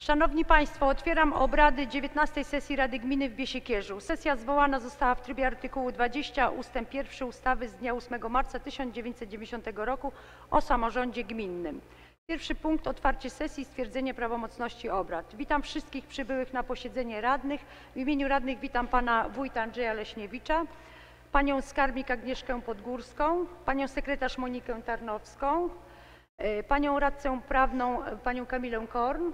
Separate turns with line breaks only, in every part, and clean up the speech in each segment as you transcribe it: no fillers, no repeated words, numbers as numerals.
Szanowni Państwo, otwieram obrady 19. sesji Rady Gminy w Biesiekierzu. Sesja zwołana została w trybie artykułu 20 ust. 1 ustawy z dnia 8 marca 1990 roku o samorządzie gminnym. Pierwszy punkt: otwarcie sesji i stwierdzenie prawomocności obrad. Witam wszystkich przybyłych na posiedzenie radnych. W imieniu radnych witam pana wójta Andrzeja Leśniewicza, panią skarbnik Agnieszkę Podgórską, panią sekretarz Monikę Tarnowską, panią radcę prawną panią Kamilę Korn.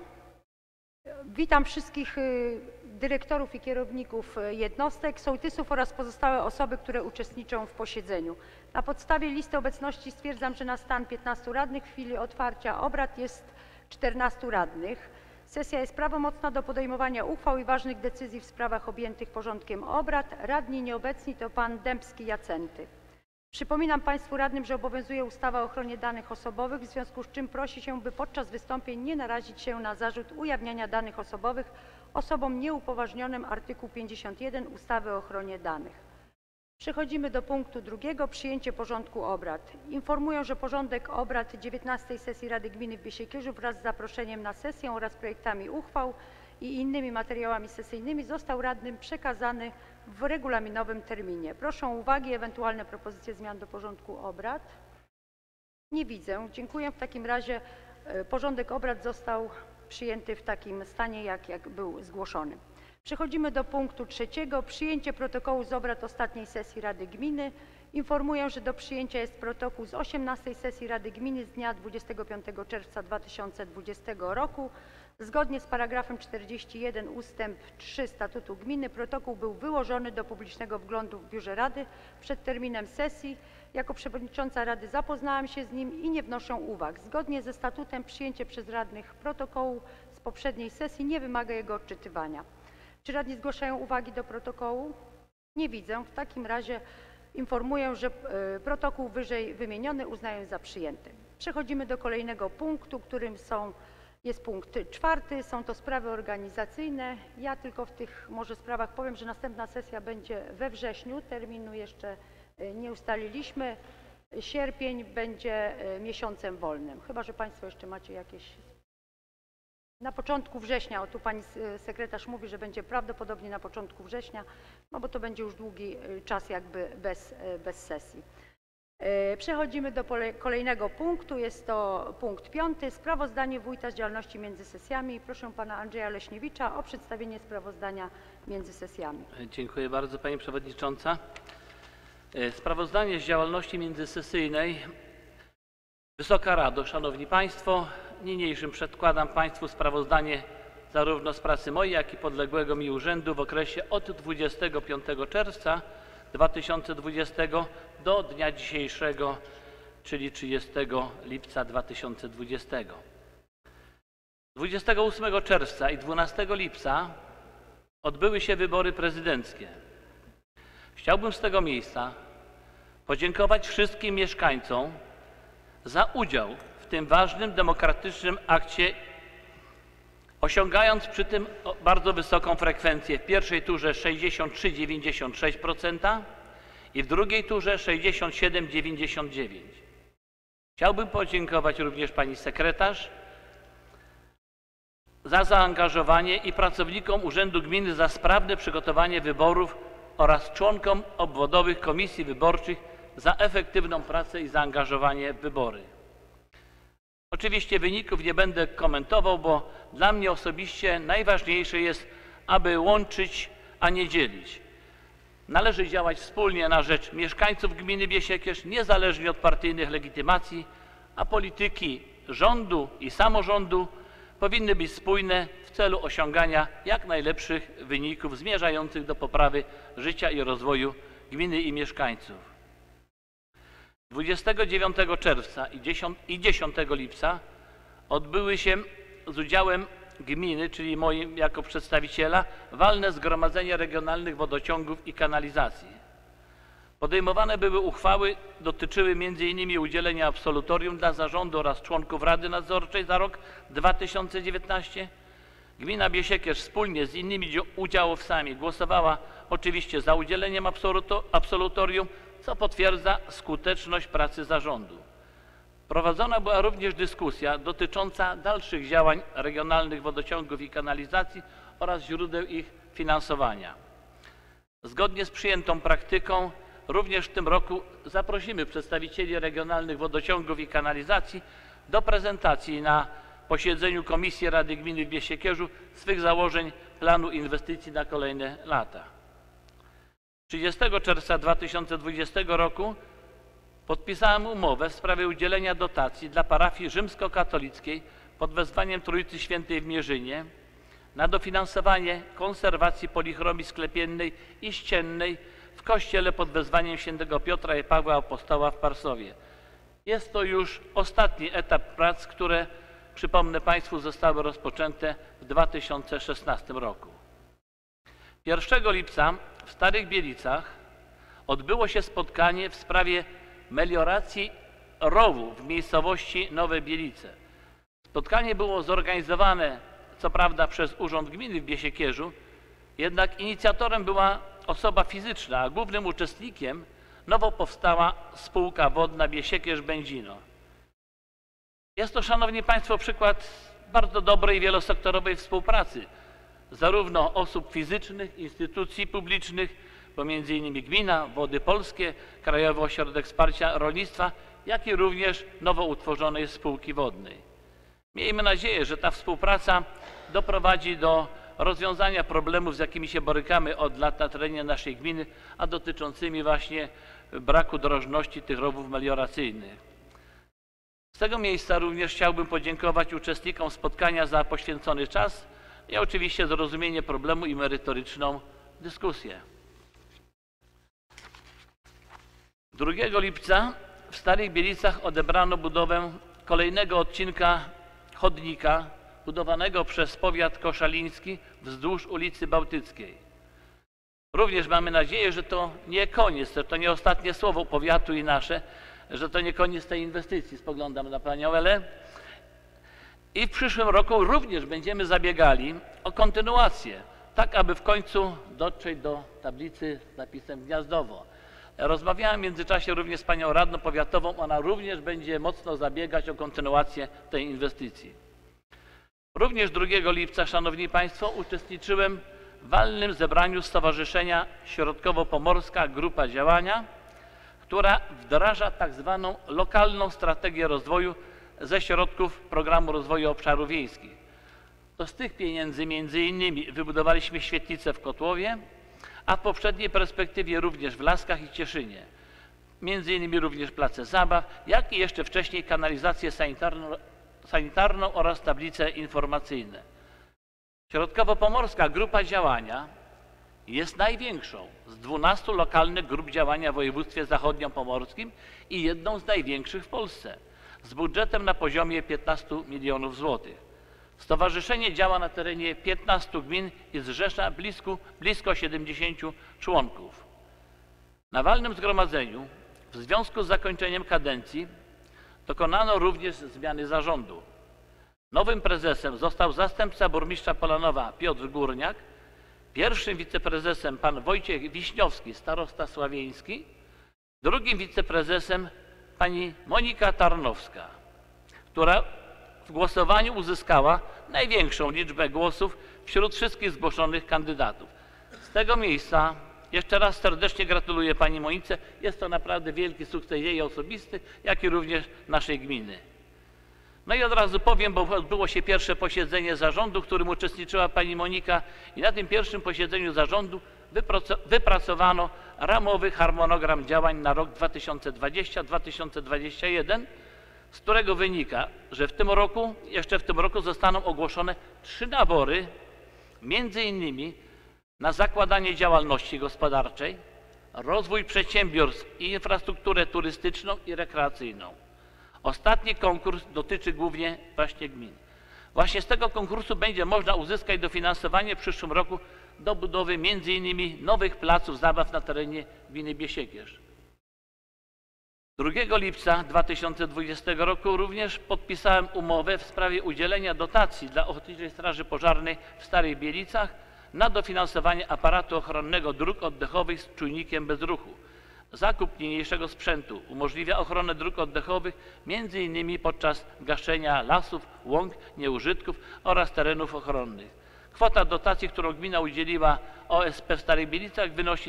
Witam wszystkich dyrektorów i kierowników jednostek, sołtysów oraz pozostałe osoby, które uczestniczą w posiedzeniu. Na podstawie listy obecności stwierdzam, że na stan 15 radnych w chwili otwarcia obrad jest 14 radnych. Sesja jest prawomocna do podejmowania uchwał i ważnych decyzji w sprawach objętych porządkiem obrad. Radni nieobecni to pan Dębski Jacenty. Przypominam Państwu radnym, że obowiązuje ustawa o ochronie danych osobowych, w związku z czym prosi się, by podczas wystąpień nie narazić się na zarzut ujawniania danych osobowych osobom nieupoważnionym, artykuł 51 ustawy o ochronie danych. Przechodzimy do punktu drugiego: przyjęcie porządku obrad. Informuję, że porządek obrad 19. sesji Rady Gminy w Biesiekierzu wraz z zaproszeniem na sesję oraz projektami uchwał i innymi materiałami sesyjnymi został radnym przekazany w regulaminowym terminie. Proszę o uwagi i ewentualne propozycje zmian do porządku obrad. Nie widzę. Dziękuję. W takim razie porządek obrad został przyjęty w takim stanie, jak był zgłoszony. Przechodzimy do punktu trzeciego: przyjęcie protokołu z obrad ostatniej sesji Rady Gminy. Informuję, że do przyjęcia jest protokół z 18. sesji Rady Gminy z dnia 25 czerwca 2020 roku. Zgodnie z paragrafem 41 ust. 3 Statutu Gminy protokół był wyłożony do publicznego wglądu w Biurze Rady przed terminem sesji. Jako przewodnicząca Rady zapoznałam się z nim i nie wnoszę uwag. Zgodnie ze statutem przyjęcie przez radnych protokołu z poprzedniej sesji nie wymaga jego odczytywania. Czy radni zgłaszają uwagi do protokołu? Nie widzę. W takim razie informuję, że protokół wyżej wymieniony uznaję za przyjęty. Przechodzimy do kolejnego punktu, którym jest punkt czwarty. Są to sprawy organizacyjne. Ja tylko w tych może sprawach powiem, że następna sesja będzie we wrześniu. Terminu jeszcze nie ustaliliśmy. Sierpień będzie miesiącem wolnym. Chyba że Państwo jeszcze macie jakieś... Na początku września, o tu pani sekretarz mówi, że będzie prawdopodobnie na początku września, no bo to będzie już długi czas jakby bez sesji. Przechodzimy do kolejnego punktu, jest to punkt 5. Sprawozdanie wójta z działalności między sesjami. Proszę pana Andrzeja Leśniewicza o przedstawienie sprawozdania między sesjami.
Dziękuję bardzo pani przewodnicząca. Sprawozdanie z działalności międzysesyjnej. Wysoka Rado, szanowni państwo, niniejszym przedkładam państwu sprawozdanie zarówno z pracy mojej, jak i podległego mi urzędu w okresie od 25 czerwca 2020 do dnia dzisiejszego, czyli 30 lipca 2020. 28 czerwca i 12 lipca odbyły się wybory prezydenckie. Chciałbym z tego miejsca podziękować wszystkim mieszkańcom za udział w tym ważnym demokratycznym akcie, osiągając przy tym bardzo wysoką frekwencję. W pierwszej turze 63,96% i w drugiej turze 67,99%. Chciałbym podziękować również pani sekretarz za zaangażowanie i pracownikom Urzędu Gminy za sprawne przygotowanie wyborów oraz członkom obwodowych komisji wyborczych za efektywną pracę i zaangażowanie w wybory. Oczywiście wyników nie będę komentował, bo dla mnie osobiście najważniejsze jest, aby łączyć, a nie dzielić. Należy działać wspólnie na rzecz mieszkańców gminy Biesiekierz, niezależnie od partyjnych legitymacji, a polityki rządu i samorządu powinny być spójne w celu osiągania jak najlepszych wyników zmierzających do poprawy życia i rozwoju gminy i mieszkańców. 29 czerwca i 10 lipca odbyły się z udziałem gminy, czyli moim jako przedstawiciela, walne zgromadzenie regionalnych wodociągów i kanalizacji. Podejmowane były uchwały, dotyczyły m.in. udzielenia absolutorium dla zarządu oraz członków Rady Nadzorczej za rok 2019. Gmina Biesiekierz wspólnie z innymi udziałowcami głosowała oczywiście za udzieleniem absolutorium, co potwierdza skuteczność pracy zarządu. Prowadzona była również dyskusja dotycząca dalszych działań regionalnych wodociągów i kanalizacji oraz źródeł ich finansowania. Zgodnie z przyjętą praktyką również w tym roku zaprosimy przedstawicieli regionalnych wodociągów i kanalizacji do prezentacji na posiedzeniu Komisji Rady Gminy w Biesiekierzu swych założeń planu inwestycji na kolejne lata. 30 czerwca 2020 roku podpisałem umowę w sprawie udzielenia dotacji dla parafii rzymskokatolickiej pod wezwaniem Trójcy Świętej w Mierzynie na dofinansowanie konserwacji polichromii sklepiennej i ściennej w kościele pod wezwaniem świętego Piotra i Pawła Apostoła w Parsowie. Jest to już ostatni etap prac, które, przypomnę Państwu, zostały rozpoczęte w 2016 roku. 1 lipca w Starych Bielicach odbyło się spotkanie w sprawie melioracji rowów w miejscowości Nowe Bielice. Spotkanie było zorganizowane co prawda przez Urząd Gminy w Biesiekierzu, jednak inicjatorem była osoba fizyczna, a głównym uczestnikiem nowo powstała spółka wodna Biesiekierz-Będzino. Jest to, Szanowni Państwo, przykład bardzo dobrej, wielosektorowej współpracy zarówno osób fizycznych, instytucji publicznych, pomiędzy innymi gmina, Wody Polskie, Krajowy Ośrodek Wsparcia Rolnictwa, jak i również nowo utworzonej spółki wodnej. Miejmy nadzieję, że ta współpraca doprowadzi do rozwiązania problemów, z jakimi się borykamy od lat na terenie naszej gminy, a dotyczącymi właśnie braku drożności tych rowów melioracyjnych. Z tego miejsca również chciałbym podziękować uczestnikom spotkania za poświęcony czas i oczywiście zrozumienie problemu i merytoryczną dyskusję. 2 lipca w Starych Bielicach odebrano budowę kolejnego odcinka chodnika budowanego przez powiat koszaliński wzdłuż ulicy Bałtyckiej. Również mamy nadzieję, że to nie koniec, że to nie ostatnie słowo powiatu i nasze, że to nie koniec tej inwestycji. Spoglądam na panią Elę. I w przyszłym roku również będziemy zabiegali o kontynuację, tak aby w końcu dotrzeć do tablicy z napisem Gniazdowo. Rozmawiałem w międzyczasie również z panią radną powiatową, ona również będzie mocno zabiegać o kontynuację tej inwestycji. Również 2 lipca, Szanowni Państwo, uczestniczyłem w walnym zebraniu Stowarzyszenia Środkowo-Pomorska Grupa Działania, która wdraża tak zwaną lokalną strategię rozwoju ze środków Programu Rozwoju Obszarów Wiejskich. To z tych pieniędzy między innymi wybudowaliśmy świetlicę w Kotłowie, a w poprzedniej perspektywie również w Laskach i Cieszynie. Między innymi również place zabaw, jak i jeszcze wcześniej kanalizację sanitarną oraz tablice informacyjne. Środkowo-Pomorska Grupa Działania jest największą z 12 lokalnych grup działania w województwie zachodniopomorskim i jedną z największych w Polsce, z budżetem na poziomie 15 milionów złotych. Stowarzyszenie działa na terenie 15 gmin i zrzesza blisko 70 członków. Na walnym zgromadzeniu w związku z zakończeniem kadencji dokonano również zmiany zarządu. Nowym prezesem został zastępca burmistrza Polanowa Piotr Górniak, pierwszym wiceprezesem pan Wojciech Wiśniowski, starosta sławieński, drugim wiceprezesem pani Monika Tarnowska, która w głosowaniu uzyskała największą liczbę głosów wśród wszystkich zgłoszonych kandydatów. Z tego miejsca jeszcze raz serdecznie gratuluję pani Monice. Jest to naprawdę wielki sukces jej osobisty, jak i również naszej gminy. No i od razu powiem, bo odbyło się pierwsze posiedzenie zarządu, w którym uczestniczyła pani Monika i na tym pierwszym posiedzeniu zarządu wypracowano ramowy harmonogram działań na rok 2020-2021, z którego wynika, że jeszcze w tym roku zostaną ogłoszone 3 nabory, między innymi na zakładanie działalności gospodarczej, rozwój przedsiębiorstw i infrastrukturę turystyczną i rekreacyjną. Ostatni konkurs dotyczy głównie właśnie gmin. Właśnie z tego konkursu będzie można uzyskać dofinansowanie w przyszłym roku do budowy m.in. nowych placów zabaw na terenie gminy Biesiekierz. 2 lipca 2020 roku również podpisałem umowę w sprawie udzielenia dotacji dla Ochotniczej Straży Pożarnej w Starych Bielicach na dofinansowanie aparatu ochronnego dróg oddechowych z czujnikiem bezruchu. Zakup niniejszego sprzętu umożliwia ochronę dróg oddechowych m.in. podczas gaszenia lasów, łąk, nieużytków oraz terenów ochronnych. Kwota dotacji, którą gmina udzieliła OSP w Starych Bielicach, wynosi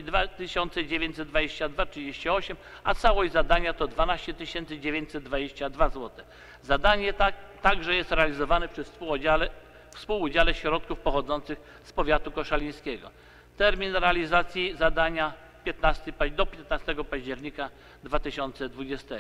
2922,38, a całość zadania to 12 922 zł. Zadanie także jest realizowane przy współudziale środków pochodzących z powiatu koszalińskiego. Termin realizacji zadania do 15 października 2020.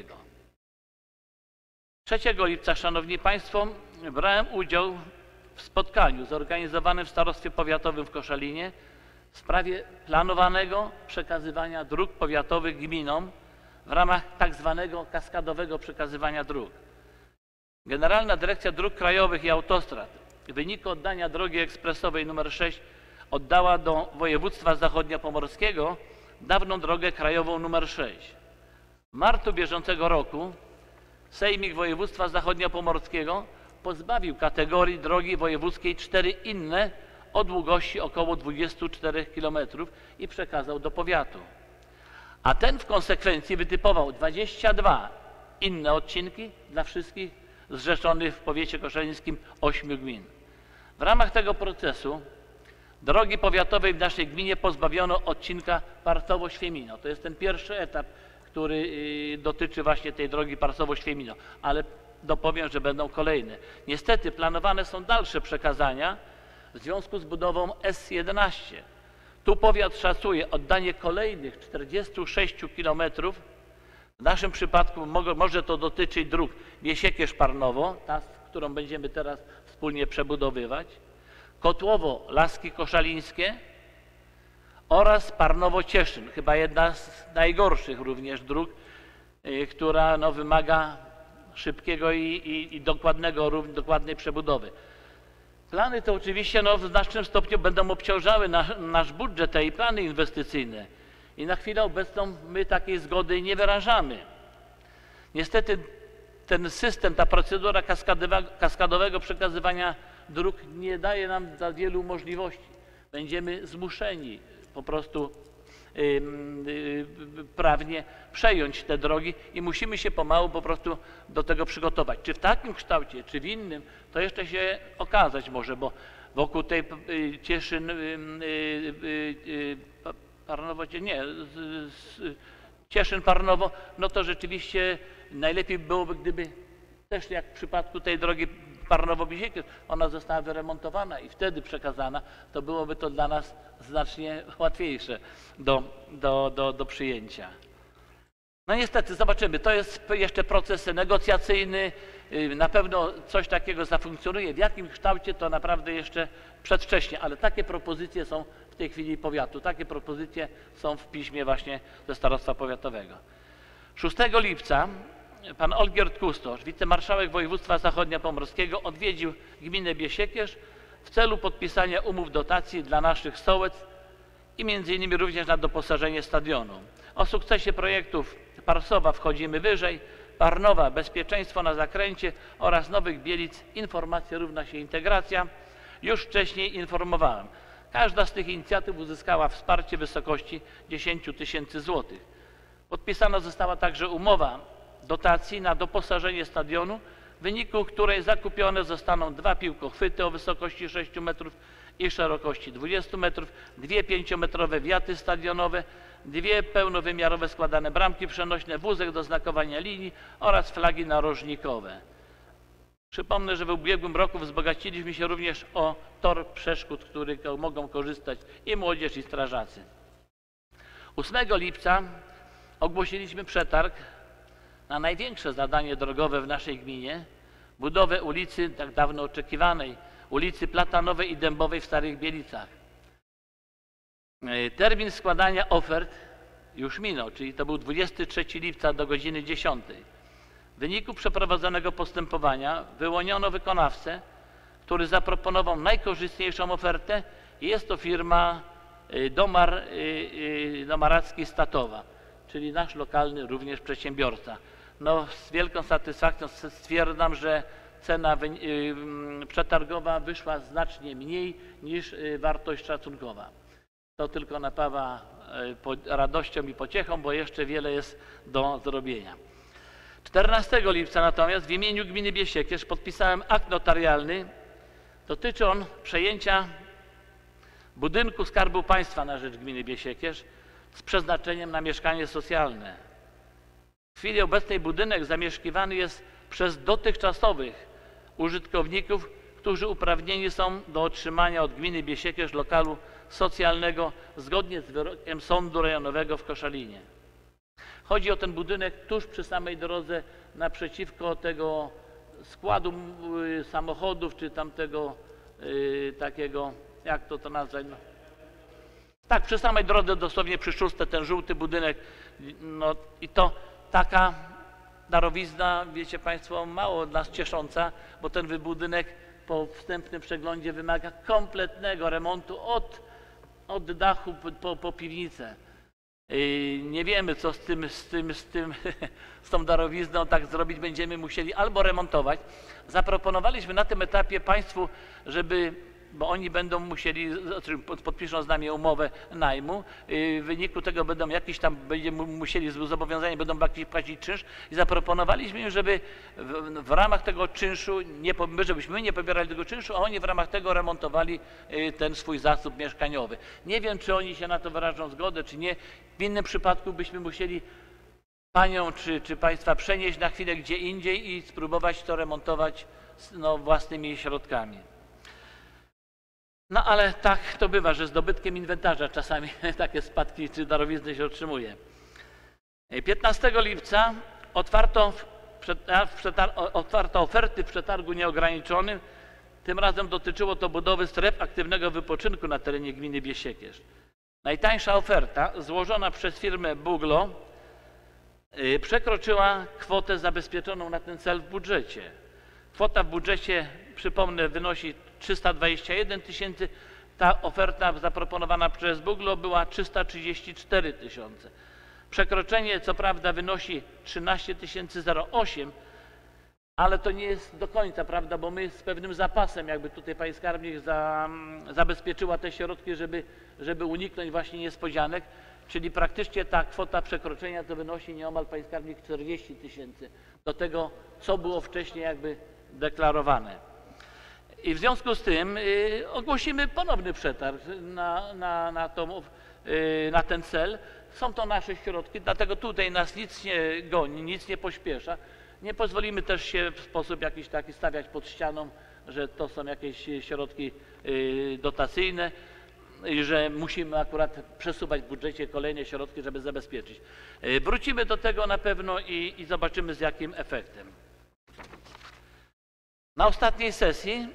3 lipca, Szanowni Państwo, brałem udział w spotkaniu zorganizowanym w Starostwie Powiatowym w Koszalinie w sprawie planowanego przekazywania dróg powiatowych gminom w ramach tak zwanego kaskadowego przekazywania dróg. Generalna Dyrekcja Dróg Krajowych i Autostrad w wyniku oddania drogi ekspresowej nr 6 oddała do województwa zachodniopomorskiego dawną drogę krajową nr 6. W marcu bieżącego roku Sejmik Województwa Zachodniopomorskiego pozbawił kategorii drogi wojewódzkiej 4 inne o długości około 24 km i przekazał do powiatu. A ten w konsekwencji wytypował 22 inne odcinki dla wszystkich zrzeszonych w powiecie koszalińskim 8 gmin. W ramach tego procesu drogi powiatowej w naszej gminie pozbawiono odcinka Parsowo-Świemino. To jest ten pierwszy etap, który dotyczy właśnie tej drogi Parsowo-Świemino, ale dopowiem, że będą kolejne. Niestety planowane są dalsze przekazania w związku z budową S11. Tu powiat szacuje oddanie kolejnych 46 km. W naszym przypadku może to dotyczyć dróg Biesiekierz-Parnowo, ta, którą będziemy teraz wspólnie przebudowywać, Kotłowo-Laski Koszalińskie oraz Parnowo-Cieszyn, chyba jedna z najgorszych również dróg, która wymaga szybkiego i dokładnej przebudowy. Plany te oczywiście w znacznym stopniu będą obciążały nasz budżet i plany inwestycyjne. I na chwilę obecną my takiej zgody nie wyrażamy. Niestety ten system, ta procedura kaskadowego przekazywania dróg nie daje nam za wielu możliwości. Będziemy zmuszeni po prostu prawnie przejąć te drogi i musimy się pomału po prostu do tego przygotować. Czy w takim kształcie, czy w innym, to jeszcze się okazać może, bo wokół tej Cieszyn, Cieszyn-Parnowo, no to rzeczywiście najlepiej byłoby, gdyby też jak w przypadku tej drogi Parnowo-Biesiekierz, ona została wyremontowana i wtedy przekazana, to byłoby to dla nas znacznie łatwiejsze do przyjęcia. No niestety, zobaczymy, to jest jeszcze proces negocjacyjny, na pewno coś takiego zafunkcjonuje, w jakim kształcie to naprawdę jeszcze przedwcześnie, ale takie propozycje są w tej chwili powiatu, takie propozycje są w piśmie właśnie ze Starostwa Powiatowego. 6 lipca pan Olgierd Kustosz, wicemarszałek województwa zachodniopomorskiego, odwiedził gminę Biesiekierz w celu podpisania umów dotacji dla naszych sołectw i m.in. również na doposażenie stadionu. O sukcesie projektów Parsowa Wchodzimy Wyżej, Parnowa Bezpieczeństwo na Zakręcie oraz Nowych Bielic Informacja równa się integracja już wcześniej informowałem. Każda z tych inicjatyw uzyskała wsparcie w wysokości 10 000 złotych. Podpisana została także umowa dotacji na doposażenie stadionu, w wyniku której zakupione zostaną 2 piłkochwyty o wysokości 6 metrów i szerokości 20 metrów, 2 5-metrowe wiaty stadionowe, 2 pełnowymiarowe składane bramki przenośne, wózek do znakowania linii oraz flagi narożnikowe. Przypomnę, że w ubiegłym roku wzbogaciliśmy się również o tor przeszkód, z którego mogą korzystać i młodzież, i strażacy. 8 lipca ogłosiliśmy przetarg na największe zadanie drogowe w naszej gminie, budowę ulicy tak dawno oczekiwanej, ulicy Platanowej i Dębowej w Starych Bielicach. Termin składania ofert już minął, czyli to był 23 lipca do godziny 10. W wyniku przeprowadzonego postępowania wyłoniono wykonawcę, który zaproponował najkorzystniejszą ofertę i jest to firma Domaracki Statowa, czyli nasz lokalny również przedsiębiorca. No, z wielką satysfakcją stwierdzam, że cena przetargowa wyszła znacznie mniej niż wartość szacunkowa. To tylko napawa radością i pociechą, bo jeszcze wiele jest do zrobienia. 14 lipca natomiast w imieniu gminy Biesiekierz podpisałem akt notarialny. Dotyczy on przejęcia budynku Skarbu Państwa na rzecz gminy Biesiekierz z przeznaczeniem na mieszkanie socjalne. W chwili obecnej budynek zamieszkiwany jest przez dotychczasowych użytkowników, którzy uprawnieni są do otrzymania od gminy Biesiekierz lokalu socjalnego zgodnie z wyrokiem Sądu Rejonowego w Koszalinie. Chodzi o ten budynek tuż przy samej drodze naprzeciwko tego składu samochodów, czy tamtego takiego, jak to nazwać? No. Tak, przy samej drodze, dosłownie przy szóstce, ten żółty budynek. No i to taka darowizna, wiecie Państwo, mało nas ciesząca, bo ten budynek po wstępnym przeglądzie wymaga kompletnego remontu od dachu po piwnicę. Nie wiemy, co z tą darowizną tak zrobić. Będziemy musieli albo remontować. Zaproponowaliśmy na tym etapie Państwu, bo oni będą musieli, podpiszą z nami umowę najmu, w wyniku tego będziemy musieli zobowiązani, będą płacić czynsz i zaproponowaliśmy im, żeby w ramach tego czynszu, żebyśmy my nie pobierali tego czynszu, a oni w ramach tego remontowali ten swój zasób mieszkaniowy. Nie wiem, czy oni się na to wyrażą zgodę, czy nie. W innym przypadku byśmy musieli Panią czy Państwa przenieść na chwilę gdzie indziej i spróbować to remontować własnymi środkami. No ale tak to bywa, że z dobytkiem inwentarza czasami takie spadki czy darowizny się otrzymuje. 15 lipca otwarto oferty w przetargu nieograniczonym. Tym razem dotyczyło to budowy stref aktywnego wypoczynku na terenie gminy Biesiekierz. Najtańsza oferta złożona przez firmę Buglo przekroczyła kwotę zabezpieczoną na ten cel w budżecie. Kwota w budżecie, przypomnę, wynosi 321 000. Ta oferta zaproponowana przez Buglo była 334 000. Przekroczenie co prawda wynosi 13 008, ale to nie jest do końca, prawda, bo my z pewnym zapasem, jakby tutaj pani skarbnik zabezpieczyła te środki, żeby uniknąć właśnie niespodzianek, czyli praktycznie ta kwota przekroczenia to wynosi nieomal, pani skarbnik, 40 000 do tego, co było wcześniej jakby deklarowane. I w związku z tym ogłosimy ponowny przetarg na ten cel. Są to nasze środki, dlatego tutaj nas nic nie goni, nic nie pośpiesza. Nie pozwolimy też się w sposób jakiś taki stawiać pod ścianą, że to są jakieś środki dotacyjne i że musimy akurat przesuwać w budżecie kolejne środki, żeby zabezpieczyć. Wrócimy do tego na pewno i zobaczymy, z jakim efektem. Na ostatniej sesji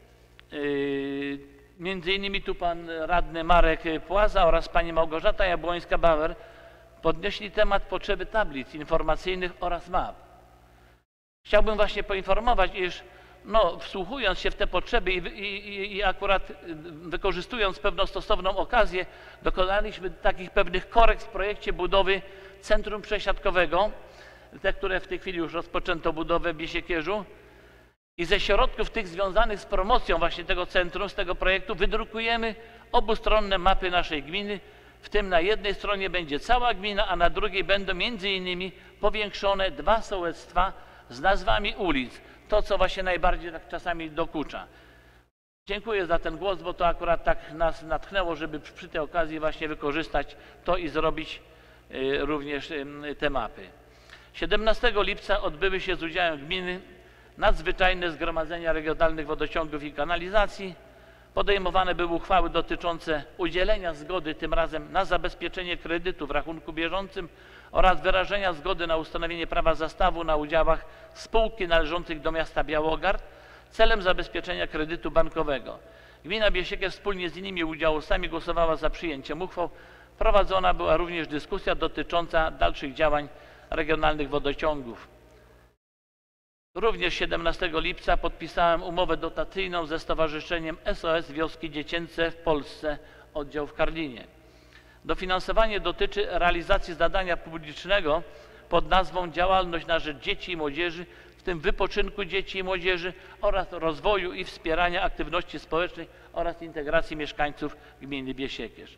między innymi tu pan radny Marek Płaza oraz pani Małgorzata Jabłońska-Bauer podnieśli temat potrzeby tablic informacyjnych oraz map. Chciałbym właśnie poinformować, iż wsłuchując się w te potrzeby i akurat wykorzystując pewną stosowną okazję, dokonaliśmy takich pewnych korekt w projekcie budowy centrum przesiadkowego, te, które w tej chwili już rozpoczęto budowę w Biesiekierzu. I ze środków tych związanych z promocją właśnie tego centrum, z tego projektu wydrukujemy obustronne mapy naszej gminy, w tym na jednej stronie będzie cała gmina, a na drugiej będą między innymi powiększone 2 sołectwa z nazwami ulic. To, co właśnie najbardziej tak czasami dokucza. Dziękuję za ten głos, bo to akurat tak nas natchnęło, żeby przy tej okazji właśnie wykorzystać to i zrobić również te mapy. 17 lipca odbyły się z udziałem gminy nadzwyczajne zgromadzenia regionalnych wodociągów i kanalizacji. Podejmowane były uchwały dotyczące udzielenia zgody tym razem na zabezpieczenie kredytu w rachunku bieżącym oraz wyrażenia zgody na ustanowienie prawa zastawu na udziałach spółki należących do miasta Białogard celem zabezpieczenia kredytu bankowego. Gmina Biesiekierz wspólnie z innymi udziałowcami głosowała za przyjęciem uchwał. Prowadzona była również dyskusja dotycząca dalszych działań regionalnych wodociągów. Również 17 lipca podpisałem umowę dotacyjną ze Stowarzyszeniem SOS Wioski Dziecięce w Polsce, oddział w Karlinie. Dofinansowanie dotyczy realizacji zadania publicznego pod nazwą Działalność na rzecz dzieci i młodzieży, w tym wypoczynku dzieci i młodzieży oraz rozwoju i wspierania aktywności społecznej oraz integracji mieszkańców gminy Biesiekierz.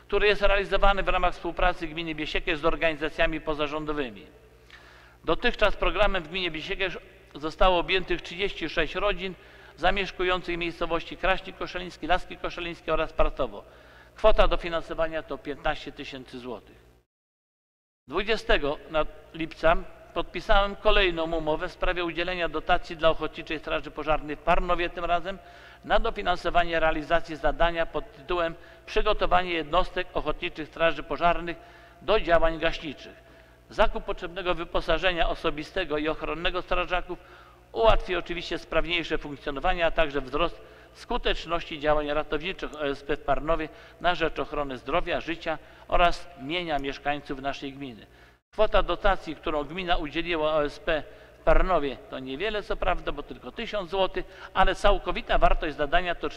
który jest realizowany w ramach współpracy gminy Biesiekierz z organizacjami pozarządowymi. Dotychczas programem w gminie Biesiekierz zostało objętych 36 rodzin zamieszkujących w miejscowości Kraśnik Koszaliński, Laski Koszalińskie oraz Partowo. Kwota dofinansowania to 15 000 złotych. 20 lipca podpisałem kolejną umowę w sprawie udzielenia dotacji dla Ochotniczej Straży Pożarnej w Parnowie, tym razem na dofinansowanie realizacji zadania pod tytułem Przygotowanie jednostek Ochotniczych Straży Pożarnych do działań gaśniczych. Zakup potrzebnego wyposażenia osobistego i ochronnego strażaków ułatwi oczywiście sprawniejsze funkcjonowanie, a także wzrost skuteczności działań ratowniczych OSP w Parnowie na rzecz ochrony zdrowia, życia oraz mienia mieszkańców naszej gminy. Kwota dotacji, którą gmina udzieliła OSP w Parnowie, to niewiele co prawda, bo tylko 1000 zł, ale całkowita wartość zadania to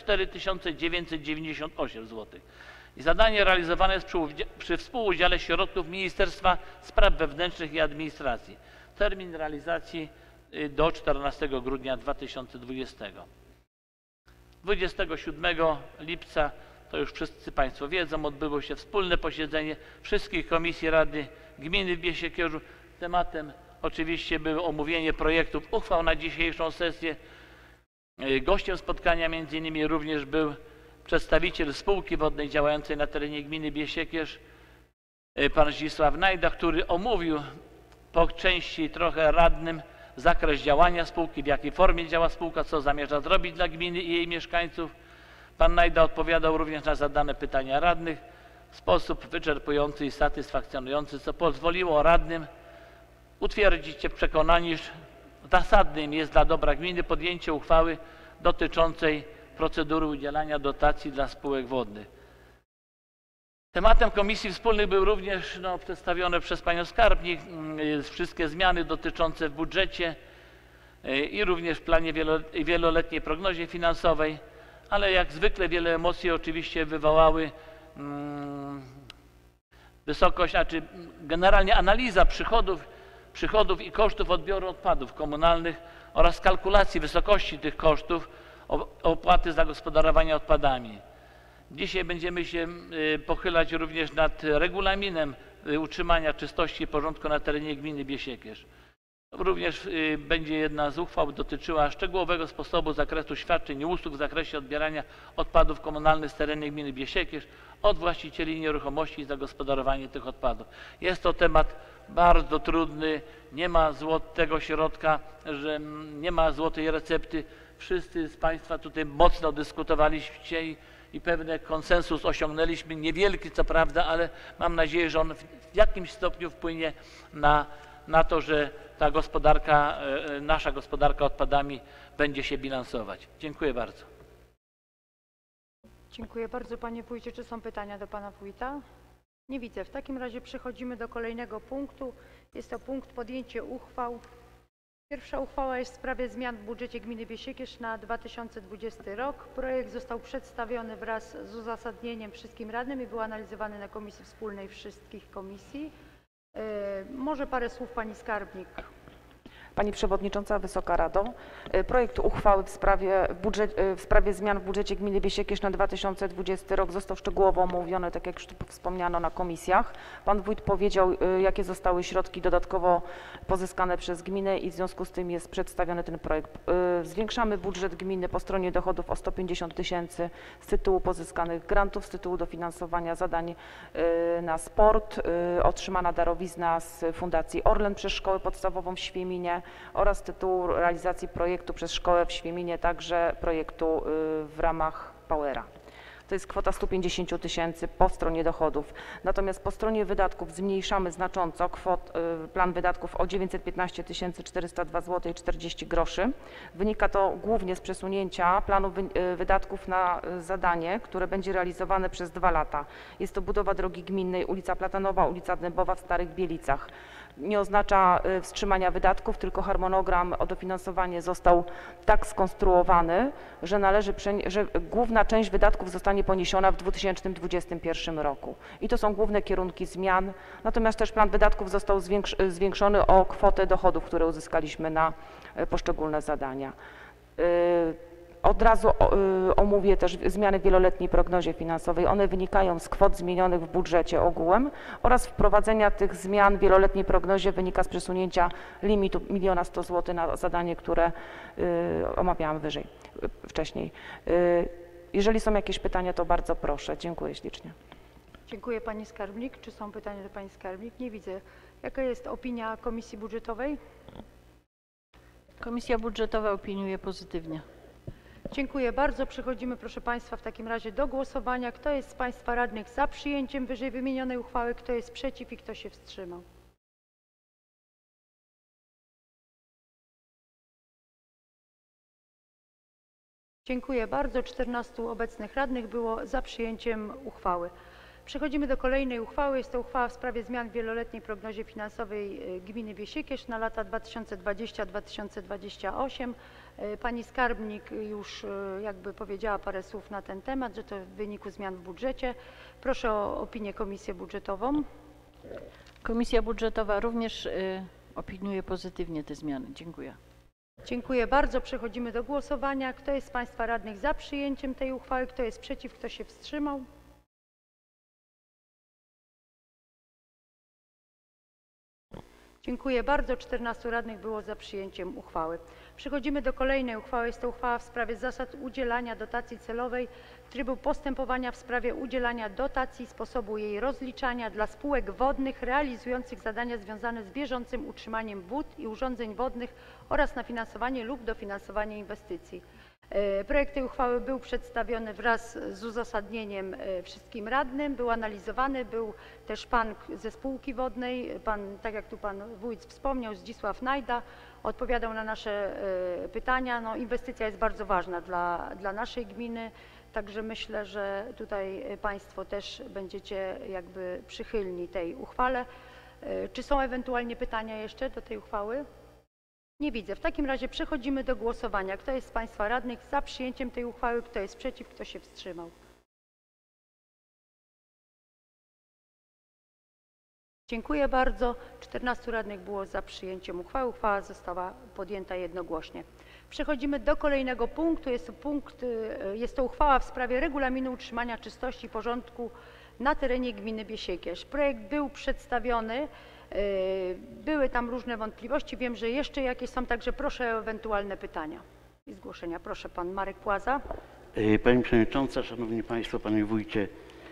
4998 zł. I zadanie realizowane jest przy współudziale środków Ministerstwa Spraw Wewnętrznych i Administracji. Termin realizacji do 14 grudnia 2020. 27 lipca, to już wszyscy Państwo wiedzą, odbyło się wspólne posiedzenie wszystkich komisji Rady Gminy w Biesiekierzu. Tematem oczywiście było omówienie projektów uchwał na dzisiejszą sesję. Gościem spotkania m.in. również był przedstawiciel spółki wodnej działającej na terenie gminy Biesiekierz, pan Zdzisław Najda, który omówił po części trochę radnym zakres działania spółki, w jakiej formie działa spółka, co zamierza zrobić dla gminy i jej mieszkańców. Pan Najda odpowiadał również na zadane pytania radnych w sposób wyczerpujący i satysfakcjonujący, co pozwoliło radnym utwierdzić się w przekonaniu, iż zasadnym jest dla dobra gminy podjęcie uchwały dotyczącej procedury udzielania dotacji dla spółek wodnych. Tematem komisji wspólnych był również przedstawione przez panią skarbnik wszystkie zmiany dotyczące w budżecie i również w planie wieloletniej prognozie finansowej, ale jak zwykle wiele emocji oczywiście wywołały wysokość, generalnie analiza przychodów i kosztów odbioru odpadów komunalnych oraz kalkulacji wysokości tych kosztów opłaty za gospodarowanie odpadami. Dzisiaj będziemy się pochylać również nad regulaminem utrzymania czystości i porządku na terenie gminy Biesiekierz. Również będzie jedna z uchwał dotyczyła szczegółowego sposobu zakresu świadczeń i usług w zakresie odbierania odpadów komunalnych z terenu gminy Biesiekierz od właścicieli nieruchomości i zagospodarowanie tych odpadów. Jest to temat bardzo trudny, nie ma złotego środka, że nie ma złotej recepty. Wszyscy z Państwa tutaj mocno dyskutowaliście i pewien konsensus osiągnęliśmy, niewielki co prawda, ale mam nadzieję, że on w jakimś stopniu wpłynie na to, że ta gospodarka, nasza gospodarka odpadami będzie się bilansować. Dziękuję bardzo.
Dziękuję bardzo, panie wójcie. Czy są pytania do pana wójta? Nie widzę. W takim razie przechodzimy do kolejnego punktu. Jest to punkt podjęcie uchwał. Pierwsza uchwała jest w sprawie zmian w budżecie gminy Biesiekierz na 2020 rok. Projekt został przedstawiony wraz z uzasadnieniem wszystkim radnym i był analizowany na komisji wspólnej wszystkich komisji. Może parę słów pani skarbnik.
Pani Przewodnicząca, Wysoka Rado, projekt uchwały w sprawie zmian w budżecie gminy Biesiekierz na 2020 rok został szczegółowo omówiony, tak jak już tu wspomniano, na komisjach. Pan wójt powiedział, jakie zostały środki dodatkowo pozyskane przez gminę i w związku z tym jest przedstawiony ten projekt. Zwiększamy budżet gminy po stronie dochodów o 150 000 z tytułu pozyskanych grantów, z tytułu dofinansowania zadań na sport, otrzymana darowizna z Fundacji Orlen przez szkołę podstawową w Świeminie oraz z tytułu realizacji projektu przez szkołę w Świeminie, także projektu w ramach Powera. To jest kwota 150 000 po stronie dochodów. Natomiast po stronie wydatków zmniejszamy znacząco plan wydatków o 915 402 zł i 40 groszy. Wynika to głównie z przesunięcia planu wydatków na zadanie, które będzie realizowane przez 2 lata. Jest to budowa drogi gminnej ulica Platanowa, ulica Dębowa w Starych Bielicach. Nie oznacza wstrzymania wydatków, tylko harmonogram o dofinansowanie został tak skonstruowany, że główna część wydatków zostanie poniesiona w 2021 roku. I to są główne kierunki zmian. Natomiast też plan wydatków został zwiększony o kwotę dochodów, które uzyskaliśmy na poszczególne zadania. Od razu omówię też zmiany w wieloletniej prognozie finansowej. One wynikają z kwot zmienionych w budżecie ogółem oraz wprowadzenia tych zmian w wieloletniej prognozie wynika z przesunięcia limitu 1 100 000 zł na zadanie, które omawiałam wcześniej. Jeżeli są jakieś pytania, to bardzo proszę. Dziękuję ślicznie.
Dziękuję pani skarbnik. Czy są pytania do pani skarbnik? Nie widzę. Jaka jest opinia Komisji Budżetowej?
Komisja Budżetowa opiniuje pozytywnie.
Dziękuję bardzo. Przechodzimy, proszę państwa, w takim razie do głosowania. Kto jest z państwa radnych za przyjęciem wyżej wymienionej uchwały? Kto jest przeciw i kto się wstrzymał? Dziękuję bardzo. 14 obecnych radnych było za przyjęciem uchwały. Przechodzimy do kolejnej uchwały. Jest to uchwała w sprawie zmian w wieloletniej prognozie finansowej gminy Biesiekierz na lata 2020-2028. Pani skarbnik już jakby powiedziała parę słów na ten temat, że to w wyniku zmian w budżecie. Proszę o opinię Komisję Budżetową.
Komisja Budżetowa również opiniuje pozytywnie te zmiany. Dziękuję.
Dziękuję bardzo. Przechodzimy do głosowania. Kto jest z państwa radnych za przyjęciem tej uchwały? Kto jest przeciw? Kto się wstrzymał? Dziękuję bardzo. 14 radnych było za przyjęciem uchwały. Przechodzimy do kolejnej uchwały. Jest to uchwała w sprawie zasad udzielania dotacji celowej, trybu postępowania w sprawie udzielania dotacji, sposobu jej rozliczania dla spółek wodnych realizujących zadania związane z bieżącym utrzymaniem wód i urządzeń wodnych oraz na finansowanie lub dofinansowanie inwestycji. Projekt tej uchwały był przedstawiony wraz z uzasadnieniem wszystkim radnym, był analizowany, był też pan ze spółki wodnej, tak jak tu pan wójt wspomniał, Zdzisław Najda, odpowiadał na nasze pytania. No, inwestycja jest bardzo ważna dla naszej gminy, także myślę, że tutaj państwo też będziecie jakby przychylni tej uchwale. Czy są ewentualnie pytania jeszcze do tej uchwały? Nie widzę. W takim razie przechodzimy do głosowania. Kto jest z państwa radnych za przyjęciem tej uchwały? Kto jest przeciw? Kto się wstrzymał? Dziękuję bardzo. 14 radnych było za przyjęciem uchwały. Uchwała została podjęta jednogłośnie. Przechodzimy do kolejnego punktu. Jest to uchwała w sprawie regulaminu utrzymania czystości i porządku na terenie gminy Biesiekierz. Projekt był przedstawiony. Były tam różne wątpliwości. Wiem, że jeszcze jakieś są, także proszę o ewentualne pytania i zgłoszenia. Proszę, pan Marek Płaza.
Pani Przewodnicząca, Szanowni Państwo, Panie Wójcie,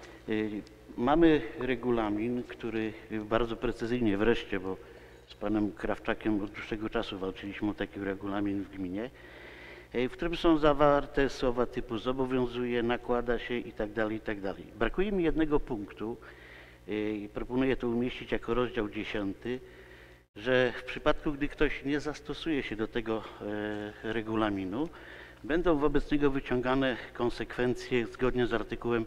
mamy regulamin, który bardzo precyzyjnie wreszcie, bo z panem Krawczakiem od dłuższego czasu walczyliśmy o taki regulamin w gminie, w którym są zawarte słowa typu zobowiązuje, nakłada się itd., itd. Brakuje mi jednego punktu i proponuję to umieścić jako rozdział 10, że w przypadku, gdy ktoś nie zastosuje się do tego regulaminu, będą wobec niego wyciągane konsekwencje zgodnie z artykułem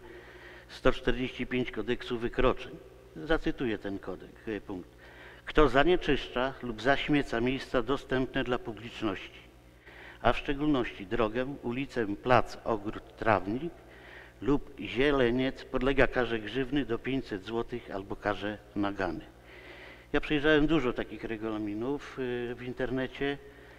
145 Kodeksu Wykroczeń. Zacytuję ten punkt. Kto zanieczyszcza lub zaśmieca miejsca dostępne dla publiczności, a w szczególności drogę, ulicę, plac, ogród, trawnik lub zieleniec, podlega karze grzywny do 500 zł albo karze nagany. Ja przejrzałem dużo takich regulaminów w internecie,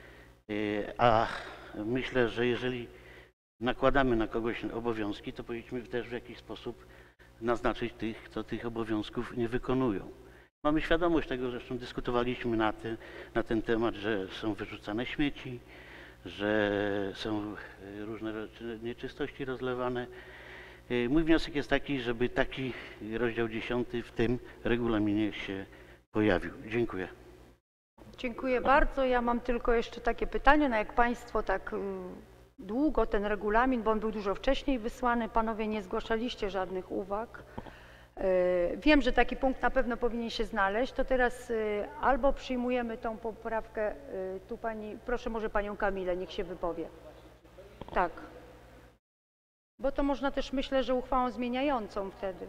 a myślę, że jeżeli nakładamy na kogoś obowiązki, to powinniśmy też w jakiś sposób naznaczyć tych, kto tych obowiązków nie wykonują. Mamy świadomość tego, zresztą dyskutowaliśmy na ten temat, że są wyrzucane śmieci, że są różne nieczystości rozlewane. Mój wniosek jest taki, żeby taki rozdział 10 w tym regulaminie się pojawił. Dziękuję.
Dziękuję bardzo. Ja mam tylko jeszcze takie pytanie, no jak państwo tak długo ten regulamin, bo on był dużo wcześniej wysłany, panowie nie zgłaszaliście żadnych uwag. Wiem, że taki punkt na pewno powinien się znaleźć, to teraz albo przyjmujemy tą poprawkę, tu pani, proszę może panią Kamilę, niech się wypowie. Tak. Bo to można też, myślę, że uchwałą zmieniającą wtedy.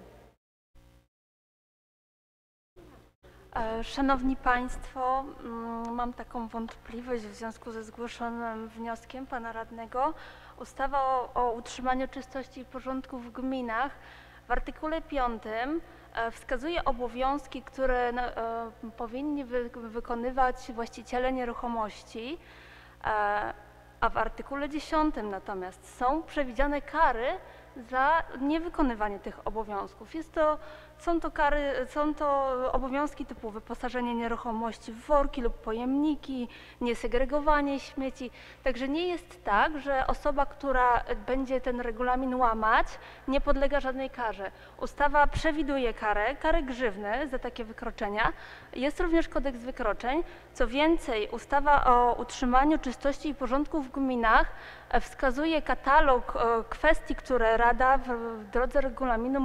Szanowni Państwo, mam taką wątpliwość w związku ze zgłoszonym wnioskiem pana radnego. Ustawa o utrzymaniu czystości i porządku w gminach w artykule 5 wskazuje obowiązki, które powinni wykonywać właściciele nieruchomości, a w artykule 10 natomiast są przewidziane kary za niewykonywanie tych obowiązków. Są to obowiązki typu wyposażenie nieruchomości w worki lub pojemniki, niesegregowanie śmieci. Także nie jest tak, że osoba, która będzie ten regulamin łamać, nie podlega żadnej karze. Ustawa przewiduje karę grzywny za takie wykroczenia. Jest również kodeks wykroczeń. Co więcej, ustawa o utrzymaniu czystości i porządku w gminach wskazuje katalog kwestii, które Rada w drodze regulaminu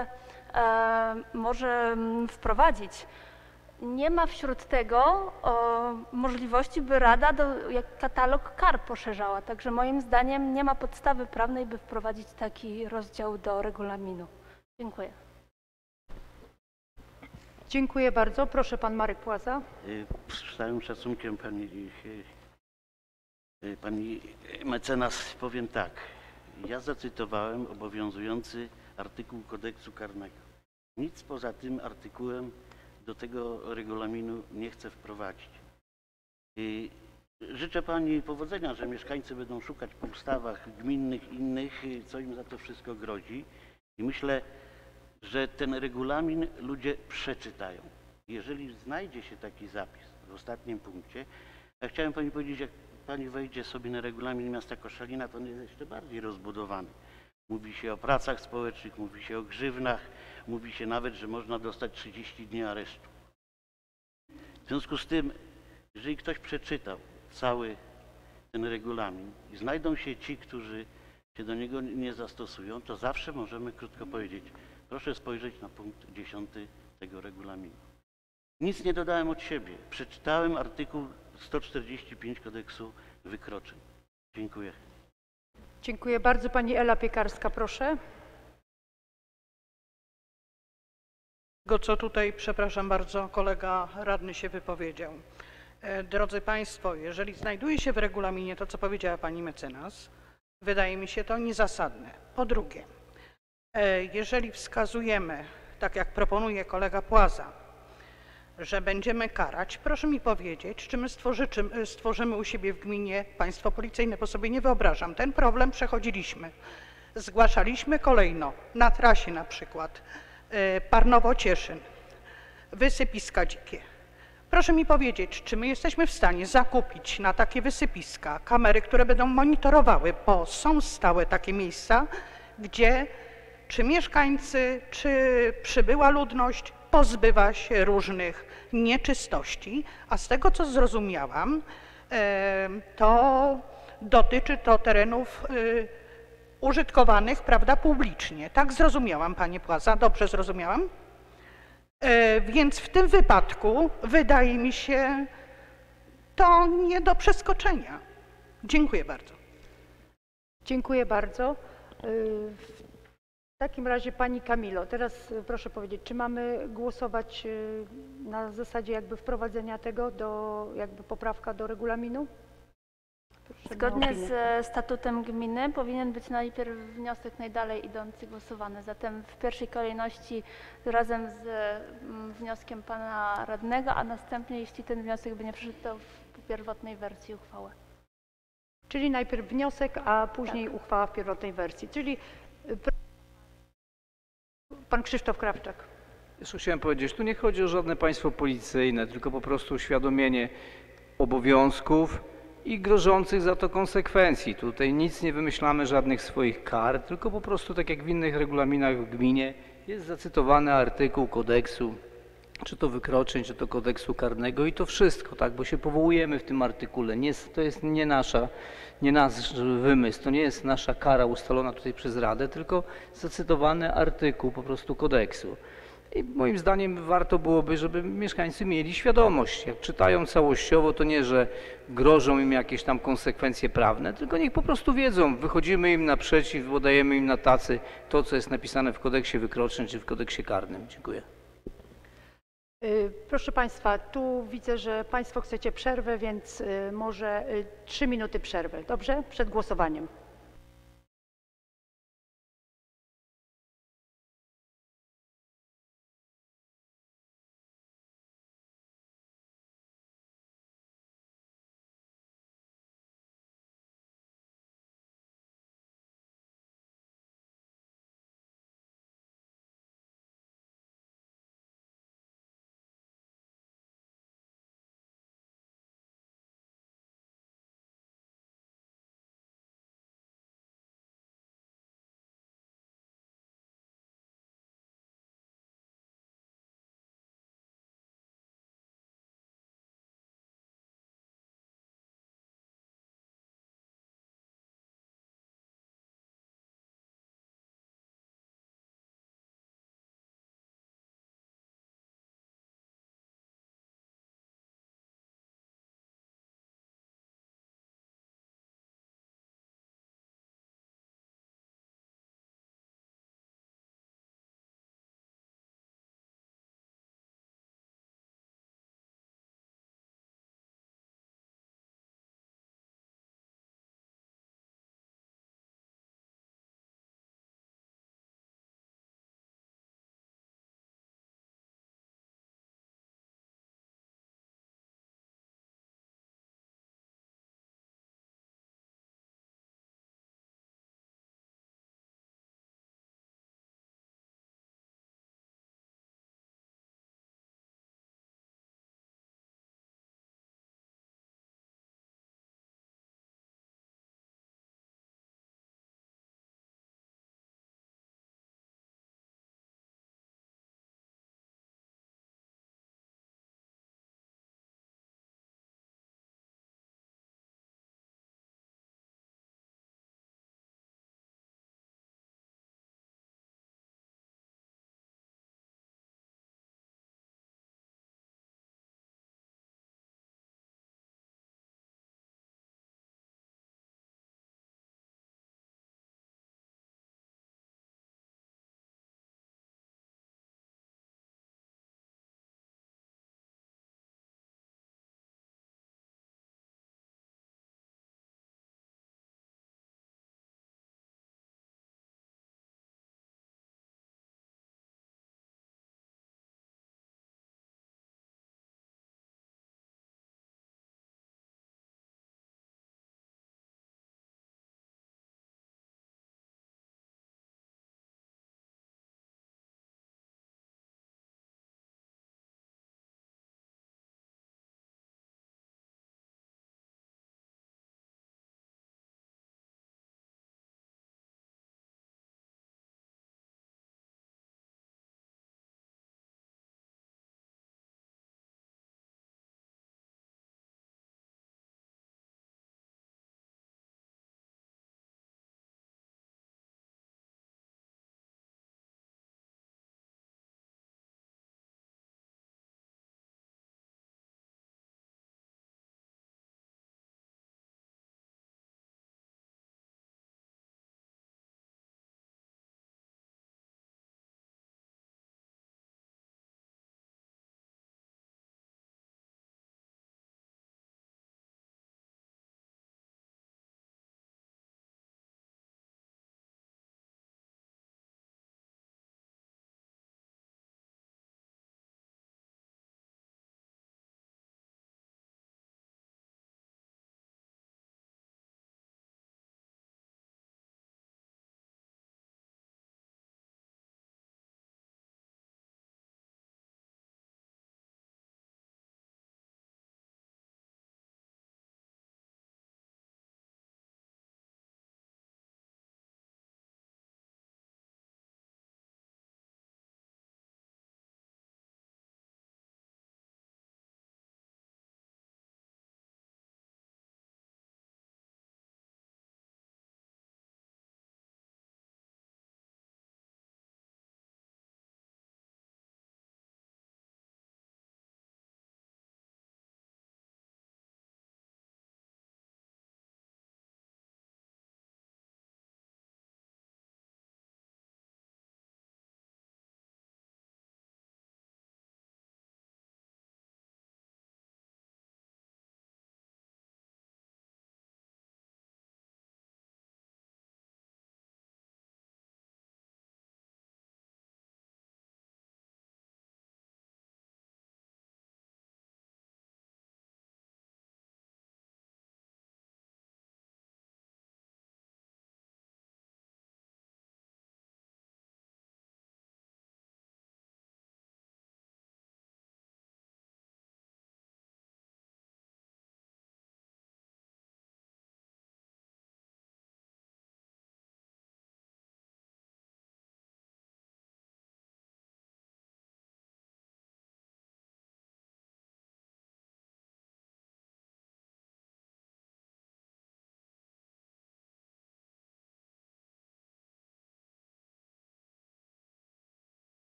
może wprowadzić. Nie ma wśród tego możliwości, by Rada katalog kar poszerzała. Także moim zdaniem nie ma podstawy prawnej, by wprowadzić taki rozdział do regulaminu. Dziękuję.
Dziękuję bardzo. Proszę pan Marek Płaza.
Z całym szacunkiem pani mecenas powiem tak. Ja zacytowałem obowiązujący artykuł kodeksu karnego. Nic poza tym artykułem do tego regulaminu nie chcę wprowadzić. Życzę pani powodzenia, że mieszkańcy będą szukać po ustawach gminnych innych, co im za to wszystko grozi. I myślę, że ten regulamin ludzie przeczytają. Jeżeli znajdzie się taki zapis w ostatnim punkcie, ja chciałem pani powiedzieć, jak pani wejdzie sobie na regulamin miasta Koszalina, to on jest jeszcze bardziej rozbudowany. Mówi się o pracach społecznych, mówi się o grzywnach, mówi się nawet, że można dostać 30 dni aresztu. W związku z tym, jeżeli ktoś przeczytał cały ten regulamin i znajdą się ci, którzy się do niego nie zastosują, to zawsze możemy krótko powiedzieć, proszę spojrzeć na punkt 10 tego regulaminu. Nic nie dodałem od siebie. Przeczytałem artykuł 145 kodeksu wykroczeń. Dziękuję.
Dziękuję bardzo. Pani Ela Piekarska, proszę.
Tego, co tutaj, przepraszam bardzo, kolega radny się wypowiedział. Drodzy Państwo, jeżeli znajduje się w regulaminie to, co powiedziała pani mecenas, wydaje mi się to niezasadne. Po drugie, jeżeli wskazujemy, tak jak proponuje kolega Płaza, że będziemy karać, proszę mi powiedzieć, czy my stworzymy u siebie w gminie państwo policyjne, bo sobie nie wyobrażam. Ten problem przechodziliśmy. Zgłaszaliśmy kolejno na trasie na przykład Parnowo-Cieszyn, wysypiska dzikie. Proszę mi powiedzieć, czy my jesteśmy w stanie zakupić na takie wysypiska kamery, które będą monitorowały, bo są stałe takie miejsca, gdzie czy mieszkańcy, czy przybyła ludność pozbywa się różnych nieczystości, a z tego, co zrozumiałam, to dotyczy to terenów użytkowanych, prawda, publicznie. Tak zrozumiałam, panie Płaza, dobrze zrozumiałam? Więc w tym wypadku wydaje mi się to nie do przeskoczenia. Dziękuję bardzo.
Dziękuję bardzo. W takim razie pani Kamilo, teraz proszę powiedzieć, czy mamy głosować na zasadzie jakby wprowadzenia tego do, jakby poprawka do regulaminu? Proszę
Zgodnie z statutem gminy powinien być najpierw wniosek najdalej idący głosowany. Zatem w pierwszej kolejności razem z wnioskiem pana radnego, a następnie, jeśli ten wniosek by nie przyszedł, to w pierwotnej wersji uchwały.
Czyli najpierw wniosek, a później uchwała w pierwotnej wersji. Czyli pan Krzysztof Krawczak.
Jeszcze chciałem powiedzieć, tu nie chodzi o żadne państwo policyjne, tylko po prostu uświadomienie obowiązków i grożących za to konsekwencji. Tutaj nic nie wymyślamy, żadnych swoich kar, tylko po prostu tak jak w innych regulaminach w gminie jest zacytowany artykuł kodeksu, czy to wykroczeń, czy to kodeksu karnego i to wszystko, tak, bo się powołujemy w tym artykule. To jest nie nasz wymysł, to nie jest nasza kara ustalona tutaj przez Radę, tylko zacytowany artykuł po prostu kodeksu. I moim zdaniem warto byłoby, żeby mieszkańcy mieli świadomość. Jak czytają całościowo, to nie, że grożą im jakieś tam konsekwencje prawne, tylko niech po prostu wiedzą, wychodzimy im naprzeciw, bo dajemy im na tacy to, co jest napisane w kodeksie wykroczeń czy w kodeksie karnym. Dziękuję.
Proszę Państwa, tu widzę, że Państwo chcecie przerwę, więc może 3 minuty przerwy, dobrze? Przed głosowaniem.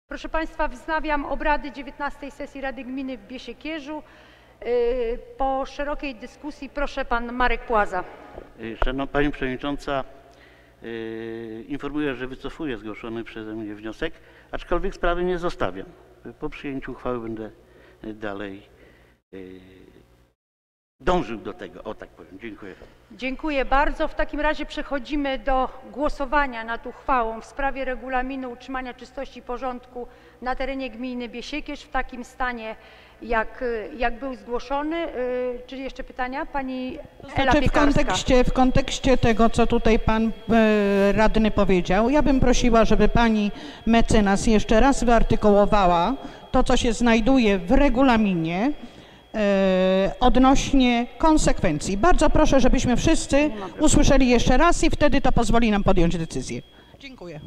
Proszę Państwa, wznawiam obrady 19. sesji Rady Gminy w Biesiekierzu. Po szerokiej dyskusji proszę pan Marek Płaza.
Szanowna Pani Przewodnicząca, informuję, że wycofuję zgłoszony przeze mnie wniosek, aczkolwiek sprawy nie zostawiam. Po przyjęciu uchwały będę dalej dążył do tego, o tak powiem. Dziękuję.
Dziękuję bardzo. W takim razie przechodzimy do głosowania nad uchwałą w sprawie regulaminu utrzymania czystości i porządku na terenie gminy Biesiekierz w takim stanie, jak był zgłoszony. Czy jeszcze pytania? Pani Ela Piekarska.
W kontekście tego, co tutaj pan radny powiedział, ja bym prosiła, żeby pani mecenas jeszcze raz wyartykułowała to, co się znajduje w regulaminie odnośnie konsekwencji. Bardzo proszę, żebyśmy wszyscy usłyszeli jeszcze raz i wtedy to pozwoli nam podjąć decyzję. Dziękuję.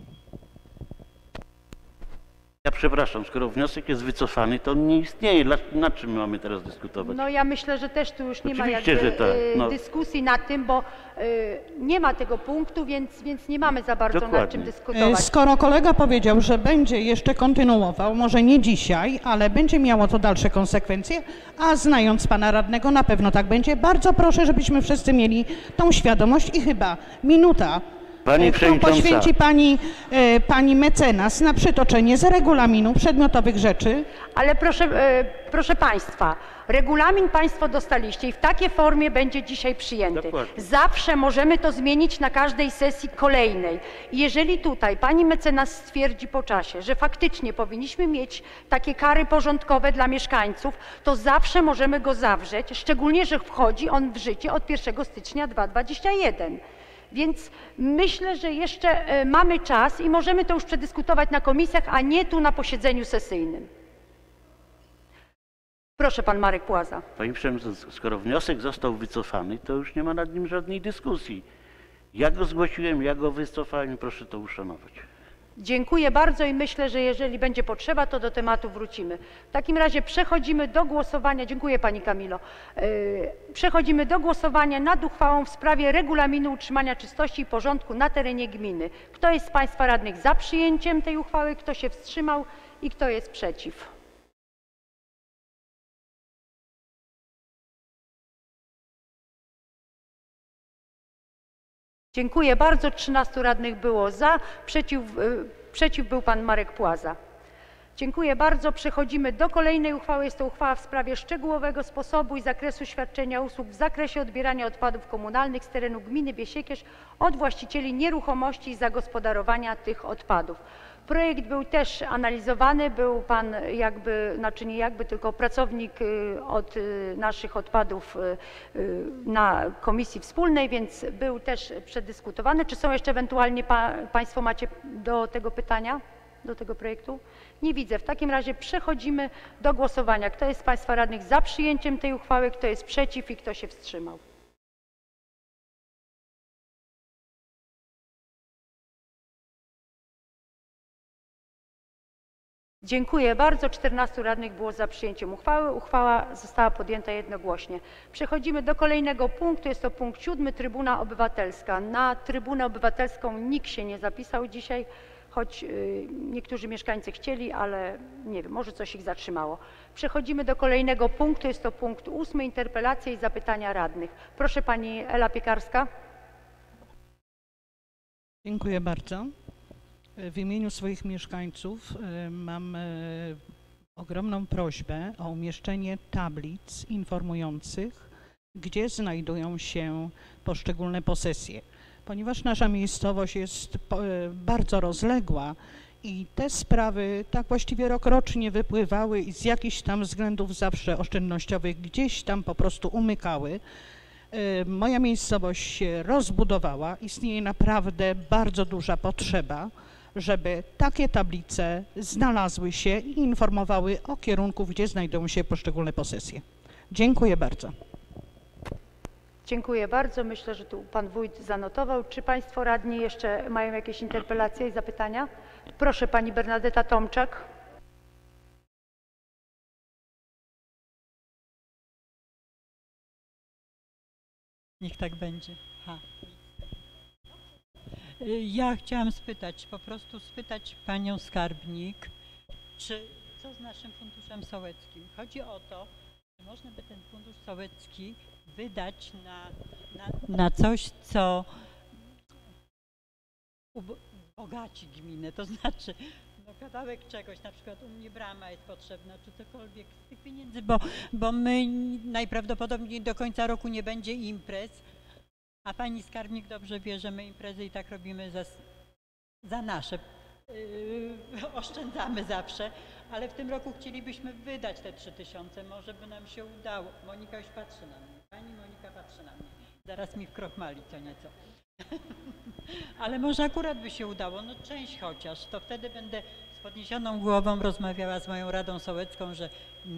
Ja przepraszam, skoro wniosek jest wycofany, to on nie istnieje. Nad czym mamy teraz dyskutować?
No ja myślę, że też tu już nie ma
Oczywiście,
jakby
że tak. No.
dyskusji nad tym, bo nie ma tego punktu, więc nie mamy za bardzo nad
Dokładnie.
czym dyskutować.
Skoro kolega powiedział, że będzie jeszcze kontynuował, może nie dzisiaj, ale będzie miało to dalsze konsekwencje, a znając pana radnego na pewno tak będzie, bardzo proszę, żebyśmy wszyscy mieli tą świadomość i chyba minuta,
Pani
którą
Przewodnicząca.
poświęci pani mecenas na przytoczenie z regulaminu przedmiotowych rzeczy.
Ale proszę Państwa, regulamin Państwo dostaliście i w takiej formie będzie dzisiaj przyjęty.
Dokładnie.
Zawsze możemy to zmienić na każdej sesji kolejnej. I jeżeli tutaj pani mecenas stwierdzi po czasie, że faktycznie powinniśmy mieć takie kary porządkowe dla mieszkańców, to zawsze możemy go zawrzeć, szczególnie, że wchodzi on w życie od 1 stycznia 2021. Więc myślę, że jeszcze mamy czas i możemy to już przedyskutować na komisjach, a nie tu na posiedzeniu sesyjnym. Proszę pan Marek Płaza.
Pani Przewodnicząca, skoro wniosek został wycofany, to już nie ma nad nim żadnej dyskusji. Ja go zgłosiłem, ja go wycofałem i proszę to uszanować.
Dziękuję bardzo i myślę, że jeżeli będzie potrzeba, to do tematu wrócimy. W takim razie przechodzimy do głosowania. Dziękuję pani Kamilo. Przechodzimy do głosowania nad uchwałą w sprawie regulaminu utrzymania czystości i porządku na terenie gminy. Kto jest z państwa radnych za przyjęciem tej uchwały, kto się wstrzymał i kto jest przeciw? Dziękuję bardzo. 13 radnych było za, przeciw był pan Marek Płaza. Dziękuję bardzo. Przechodzimy do kolejnej uchwały. Jest to uchwała w sprawie szczegółowego sposobu i zakresu świadczenia usług w zakresie odbierania odpadów komunalnych z terenu gminy Biesiekierz od właścicieli nieruchomości i zagospodarowania tych odpadów. Projekt był też analizowany, był pan tylko pracownik od naszych odpadów na komisji wspólnej, więc był też przedyskutowany. Czy są jeszcze ewentualnie państwo macie do tego pytania, do tego projektu? Nie widzę. W takim razie przechodzimy do głosowania. Kto jest z państwa radnych za przyjęciem tej uchwały, kto jest przeciw i kto się wstrzymał? Dziękuję bardzo. 14 radnych było za przyjęciem uchwały. Uchwała została podjęta jednogłośnie. Przechodzimy do kolejnego punktu. Jest to punkt 7. Trybuna Obywatelska. Na Trybunę Obywatelską nikt się nie zapisał dzisiaj, choć niektórzy mieszkańcy chcieli, ale nie wiem, może coś ich zatrzymało. Przechodzimy do kolejnego punktu. Jest to punkt 8. Interpelacje i zapytania radnych. Proszę pani Ela Piekarska.
Dziękuję bardzo. W imieniu swoich mieszkańców mam ogromną prośbę o umieszczenie tablic informujących, gdzie znajdują się poszczególne posesje. Ponieważ nasza miejscowość jest bardzo rozległa i te sprawy tak właściwie rokrocznie wypływały i z jakichś tam względów zawsze oszczędnościowych gdzieś tam po prostu umykały, moja miejscowość się rozbudowała, istnieje naprawdę bardzo duża potrzeba, żeby takie tablice znalazły się i informowały o kierunku, gdzie znajdują się poszczególne posesje. Dziękuję bardzo.
Dziękuję bardzo. Myślę, że tu pan wójt zanotował. Czy państwo radni jeszcze mają jakieś interpelacje i zapytania? Proszę pani Bernadeta Tomczak.
Niech tak będzie. Ja chciałam spytać, po prostu spytać panią skarbnik, co z naszym funduszem sołeckim? Chodzi o to, że można by ten fundusz sołecki wydać na coś, co ubogaci gminę, to znaczy kawałek czegoś, na przykład u mnie brama jest potrzebna, czy cokolwiek z tych pieniędzy, bo my najprawdopodobniej do końca roku nie będzie imprez, a pani skarbnik dobrze wie, że my imprezy i tak robimy za nasze, oszczędzamy zawsze, ale w tym roku chcielibyśmy wydać te 3000, może by nam się udało. Monika już patrzy na mnie, pani Monika patrzy na mnie, zaraz mi wkrochmali co nieco. Ale może akurat by się udało, no część chociaż, to wtedy będę z podniesioną głową rozmawiała z moją Radą Sołecką, że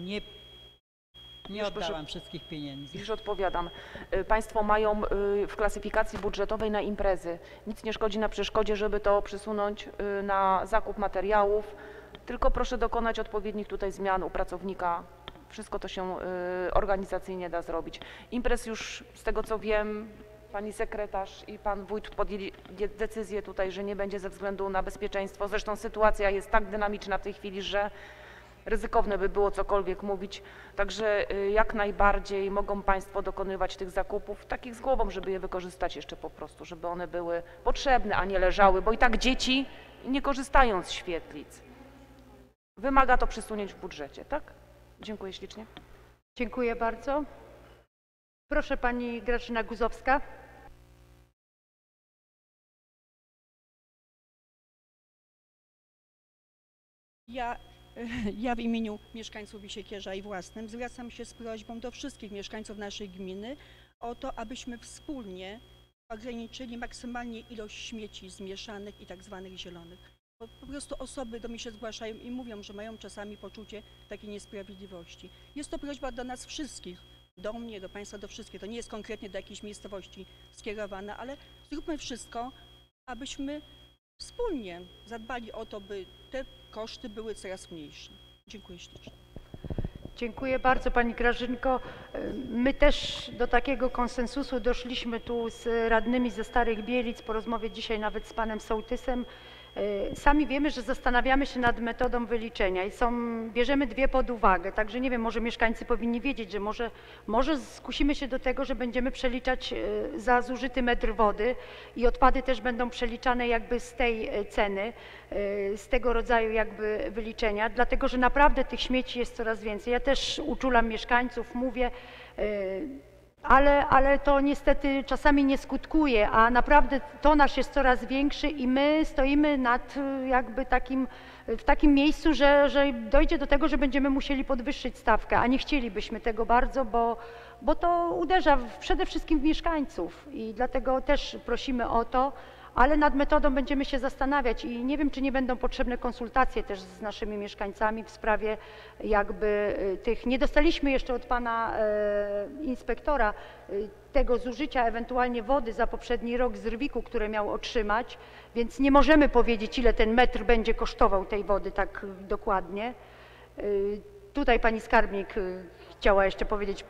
nie oddałam wszystkich pieniędzy.
Już odpowiadam. Państwo mają w klasyfikacji budżetowej na imprezy. Nic nie szkodzi na przeszkodzie, żeby to przesunąć na zakup materiałów, tylko proszę dokonać odpowiednich tutaj zmian u pracownika. Wszystko to się organizacyjnie da zrobić. Imprez już z tego co wiem, pani sekretarz i pan wójt podjęli decyzję tutaj, że nie będzie ze względu na bezpieczeństwo. Zresztą sytuacja jest tak dynamiczna w tej chwili, że ryzykowne by było cokolwiek mówić. Także jak najbardziej mogą państwo dokonywać tych zakupów, takich z głową, żeby je wykorzystać jeszcze po prostu, żeby one były potrzebne, a nie leżały, bo i tak dzieci nie korzystają z świetlic. Wymaga to przesunięć w budżecie, tak? Dziękuję ślicznie.
Dziękuję bardzo. Proszę pani Grażyna Guzowska.
Ja w imieniu mieszkańców Wisiekierza i własnym zwracam się z prośbą do wszystkich mieszkańców naszej gminy o to, abyśmy wspólnie ograniczyli maksymalnie ilość śmieci zmieszanych i tak zwanych zielonych. Bo po prostu osoby do mnie się zgłaszają i mówią, że mają czasami poczucie takiej niesprawiedliwości. Jest to prośba do nas wszystkich, do mnie, do państwa, do wszystkich. To nie jest konkretnie do jakiejś miejscowości skierowane, ale zróbmy wszystko, abyśmy wspólnie zadbali o to, by te koszty były coraz mniejsze. Dziękuję ślicznie.
Dziękuję bardzo pani Grażynko. My też do takiego konsensusu doszliśmy tu z radnymi ze Starych Bielic, po rozmowie dzisiaj nawet z panem sołtysem. Sami wiemy, że zastanawiamy się nad metodą wyliczenia i bierzemy dwie pod uwagę, także nie wiem, może mieszkańcy powinni wiedzieć, że może skusimy się do tego, że będziemy przeliczać za zużyty metr wody i odpady też będą przeliczane jakby z tej ceny, z tego rodzaju jakby wyliczenia, dlatego że naprawdę tych śmieci jest coraz więcej. Ja też uczulam mieszkańców, mówię, ale to niestety czasami nie skutkuje, a naprawdę tonaż jest coraz większy i my stoimy w takim miejscu, że dojdzie do tego, że będziemy musieli podwyższyć stawkę, a nie chcielibyśmy tego bardzo, bo to uderza przede wszystkim w mieszkańców i dlatego też prosimy o to, ale nad metodą będziemy się zastanawiać i nie wiem, czy nie będą potrzebne konsultacje też z naszymi mieszkańcami w sprawie jakby tych, nie dostaliśmy jeszcze od pana inspektora tego zużycia ewentualnie wody za poprzedni rok z Rwiku, które miał otrzymać, więc nie możemy powiedzieć, ile ten metr będzie kosztował tej wody tak dokładnie. Tutaj pani skarbnik chciała jeszcze powiedzieć.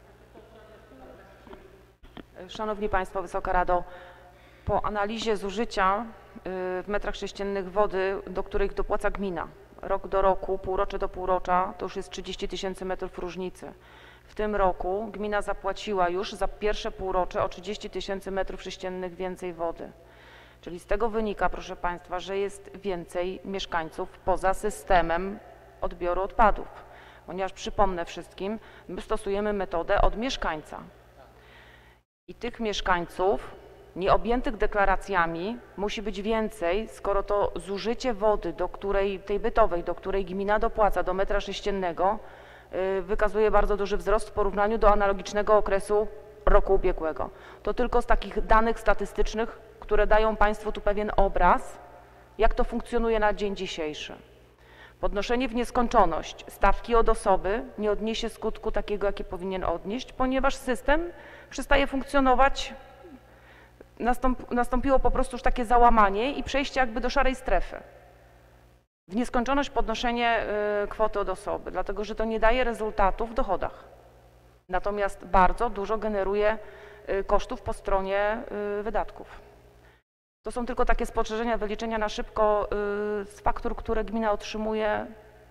Szanowni Państwo, Wysoka Rado, po analizie zużycia w metrach sześciennych wody, do których dopłaca gmina, rok do roku, półrocze do półrocza, to już jest 30 000 metrów różnicy. W tym roku gmina zapłaciła już za pierwsze półrocze o 30 000 metrów sześciennych więcej wody. Czyli z tego wynika, proszę Państwa, że jest więcej mieszkańców poza systemem odbioru odpadów. Ponieważ przypomnę wszystkim, my stosujemy metodę od mieszkańca. I tych mieszkańców nieobjętych deklaracjami musi być więcej, skoro to zużycie wody, tej bytowej, do której gmina dopłaca do metra sześciennego, wykazuje bardzo duży wzrost w porównaniu do analogicznego okresu roku ubiegłego. To tylko z takich danych statystycznych, które dają Państwu tu pewien obraz, jak to funkcjonuje na dzień dzisiejszy. Podnoszenie w nieskończoność stawki od osoby nie odniesie skutku takiego, jaki powinien odnieść, ponieważ system przestaje funkcjonować. Nastąpiło po prostu już takie załamanie i przejście jakby do szarej strefy. W nieskończoność podnoszenie kwoty od osoby, dlatego że to nie daje rezultatu w dochodach. Natomiast bardzo dużo generuje kosztów po stronie wydatków. To są tylko takie spostrzeżenia, wyliczenia na szybko z faktur, które gmina otrzymuje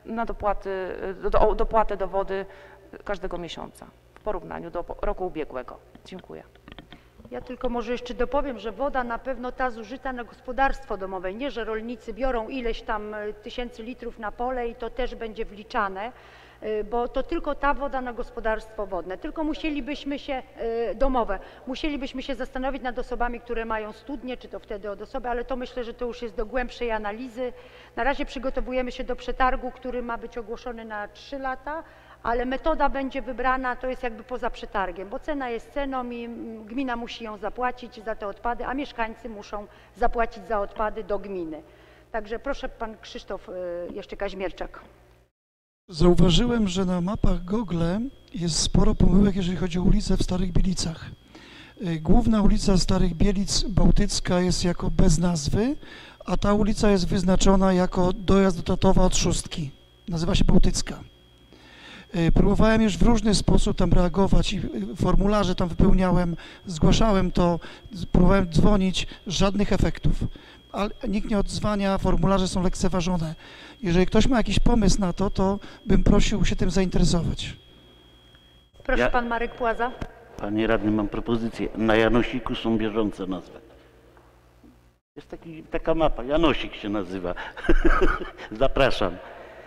na dopłatę do wody każdego miesiąca w porównaniu do roku ubiegłego. Dziękuję.
Ja tylko może jeszcze dopowiem, że woda na pewno ta zużyta na gospodarstwo domowe, nie że rolnicy biorą ileś tam tysięcy litrów na pole i to też będzie wliczane, bo to tylko ta woda na gospodarstwo wodne. Tylko musielibyśmy się, domowe, musielibyśmy się zastanowić nad osobami, które mają studnie, czy to wtedy od osoby, ale to myślę, że to już jest do głębszej analizy. Na razie przygotowujemy się do przetargu, który ma być ogłoszony na 3 lata, ale metoda będzie wybrana, to jest jakby poza przetargiem, bo cena jest ceną i gmina musi ją zapłacić za te odpady, a mieszkańcy muszą zapłacić za odpady do gminy. Także proszę pan Krzysztof jeszcze Kaźmierczak.
Zauważyłem, że na mapach Google jest sporo pomyłek, jeżeli chodzi o ulice w Starych Bielicach. Główna ulica Starych Bielic Bałtycka jest jako bez nazwy, a ta ulica jest wyznaczona jako dojazd do Tatowa od Szóstki. Nazywa się Bałtycka. Próbowałem już w różny sposób tam reagować i formularze tam wypełniałem, zgłaszałem to, próbowałem dzwonić, żadnych efektów. Ale nikt nie odzwania, formularze są lekceważone. Jeżeli ktoś ma jakiś pomysł na to, to bym prosił się tym zainteresować.
Proszę pan Marek Płaza.
Panie radny, mam propozycję. Na Janosiku są bieżące nazwy. Jest taka mapa, Janosik się nazywa. Zapraszam.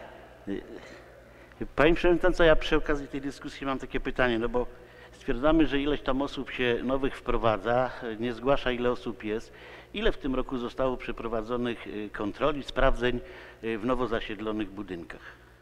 Pani Przewodnicząca, ja przy okazji tej dyskusji mam takie pytanie, no bo stwierdzamy, że ileś tam osób się nowych wprowadza, nie zgłasza ile osób jest. Ile w tym roku zostało przeprowadzonych kontroli, sprawdzeń w nowo zasiedlonych budynkach?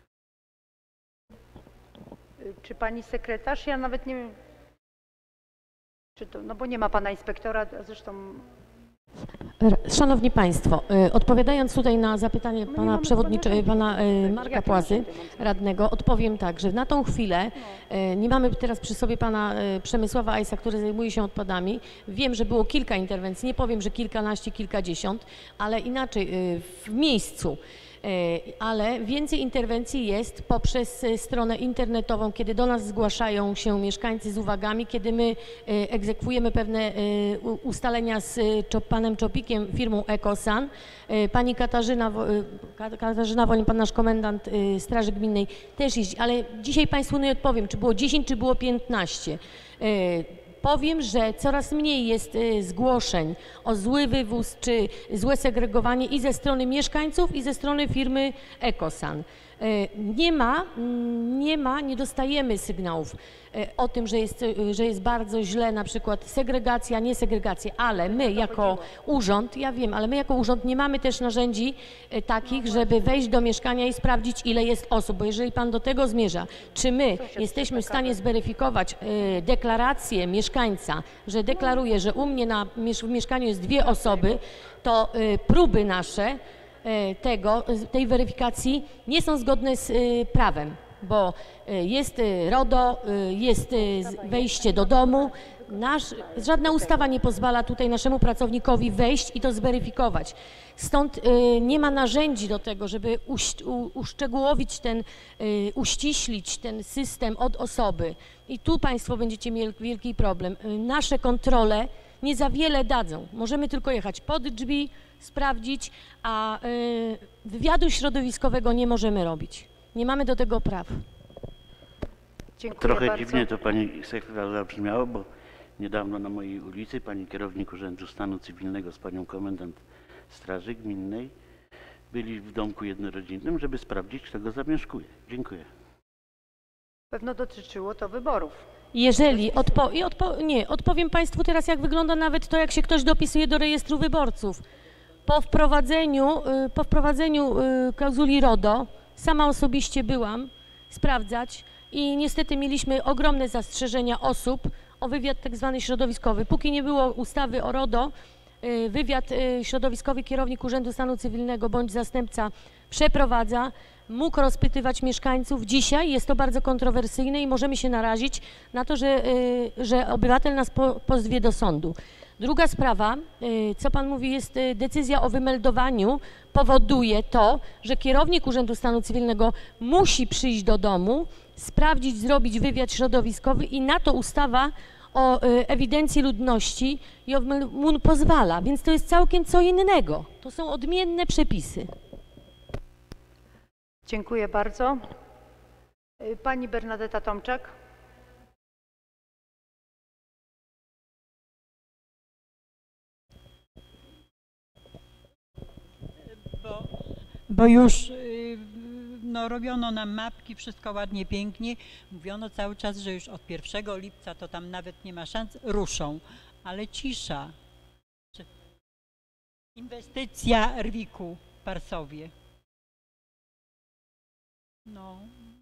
Czy pani sekretarz? Ja nawet nie wiem, czy to, no bo nie ma pana inspektora, zresztą...
Szanowni Państwo, odpowiadając tutaj na zapytanie pana Marka Płazy, radnego, odpowiem tak, że na tą chwilę nie mamy teraz przy sobie pana Przemysława Ajsa, który zajmuje się odpadami. Wiem, że było kilka interwencji, nie powiem, że kilkanaście, kilkadziesiąt, ale inaczej w miejscu. Ale więcej interwencji jest poprzez stronę internetową, kiedy do nas zgłaszają się mieszkańcy z uwagami, kiedy my egzekwujemy pewne ustalenia z panem Czopikiem, firmą Ekosan. Pani Katarzyna Wolin, pan nasz komendant Straży Gminnej też jeździ, ale dzisiaj Państwu nie odpowiem, czy było 10, czy było 15. Powiem, że coraz mniej jest zgłoszeń o zły wywóz czy złe segregowanie i ze strony mieszkańców, i ze strony firmy Ekosan. Nie dostajemy sygnałów o tym, że jest bardzo źle na przykład segregacja, nie segregacja, ale my jako urząd, ja wiem, ale my jako urząd nie mamy też narzędzi takich, żeby wejść do mieszkania i sprawdzić, ile jest osób, bo jeżeli pan do tego zmierza, czy my jesteśmy w stanie zweryfikować deklarację mieszkańca, że deklaruje, że u mnie w mieszkaniu jest 2 osoby, to próby nasze tej weryfikacji nie są zgodne z prawem, bo jest RODO, jest wejście do domu. Żadna ustawa nie pozwala tutaj naszemu pracownikowi wejść i to zweryfikować. Stąd nie ma narzędzi do tego, żeby uszczegółowić uściślić ten system od osoby. I tu Państwo będziecie mieli wielki problem. Nasze kontrole nie za wiele dadzą. Możemy tylko jechać pod drzwi, sprawdzić, a wywiadu środowiskowego nie możemy robić. Nie mamy do tego praw.
Dziękuję
Trochę
bardzo.
dziwnie to pani sekretarz zabrzmiało, bo niedawno na mojej ulicy pani kierownik Urzędu Stanu Cywilnego z panią komendant Straży Gminnej byli w domku jednorodzinnym, żeby sprawdzić, kto go zamieszkuje. Dziękuję.
Pewno dotyczyło to wyborów.
Jeżeli odpowiem Państwu teraz, jak wygląda nawet to, jak się ktoś dopisuje do rejestru wyborców. Po wprowadzeniu klauzuli RODO sama osobiście byłam sprawdzać i niestety mieliśmy ogromne zastrzeżenia osób o wywiad tak zwany środowiskowy. Póki nie było ustawy o RODO, wywiad środowiskowy kierownik Urzędu Stanu Cywilnego bądź zastępca przeprowadza, mógł rozpytywać mieszkańców. Dzisiaj jest to bardzo kontrowersyjne i możemy się narazić na to, że obywatel nas pozwie do sądu. Druga sprawa, co Pan mówi, jest decyzja o wymeldowaniu, powoduje to, że kierownik Urzędu Stanu Cywilnego musi przyjść do domu, sprawdzić, zrobić wywiad środowiskowy i na to ustawa o ewidencji ludności mu pozwala, więc to jest całkiem co innego. To są odmienne przepisy.
Dziękuję bardzo. Pani Bernadeta Tomczak.
Bo już no, robiono nam mapki, wszystko ładnie, pięknie. Mówiono cały czas, że już od 1 lipca to tam nawet nie ma szans, ruszą. Ale cisza. Inwestycja Rwiku w Parsowie. No.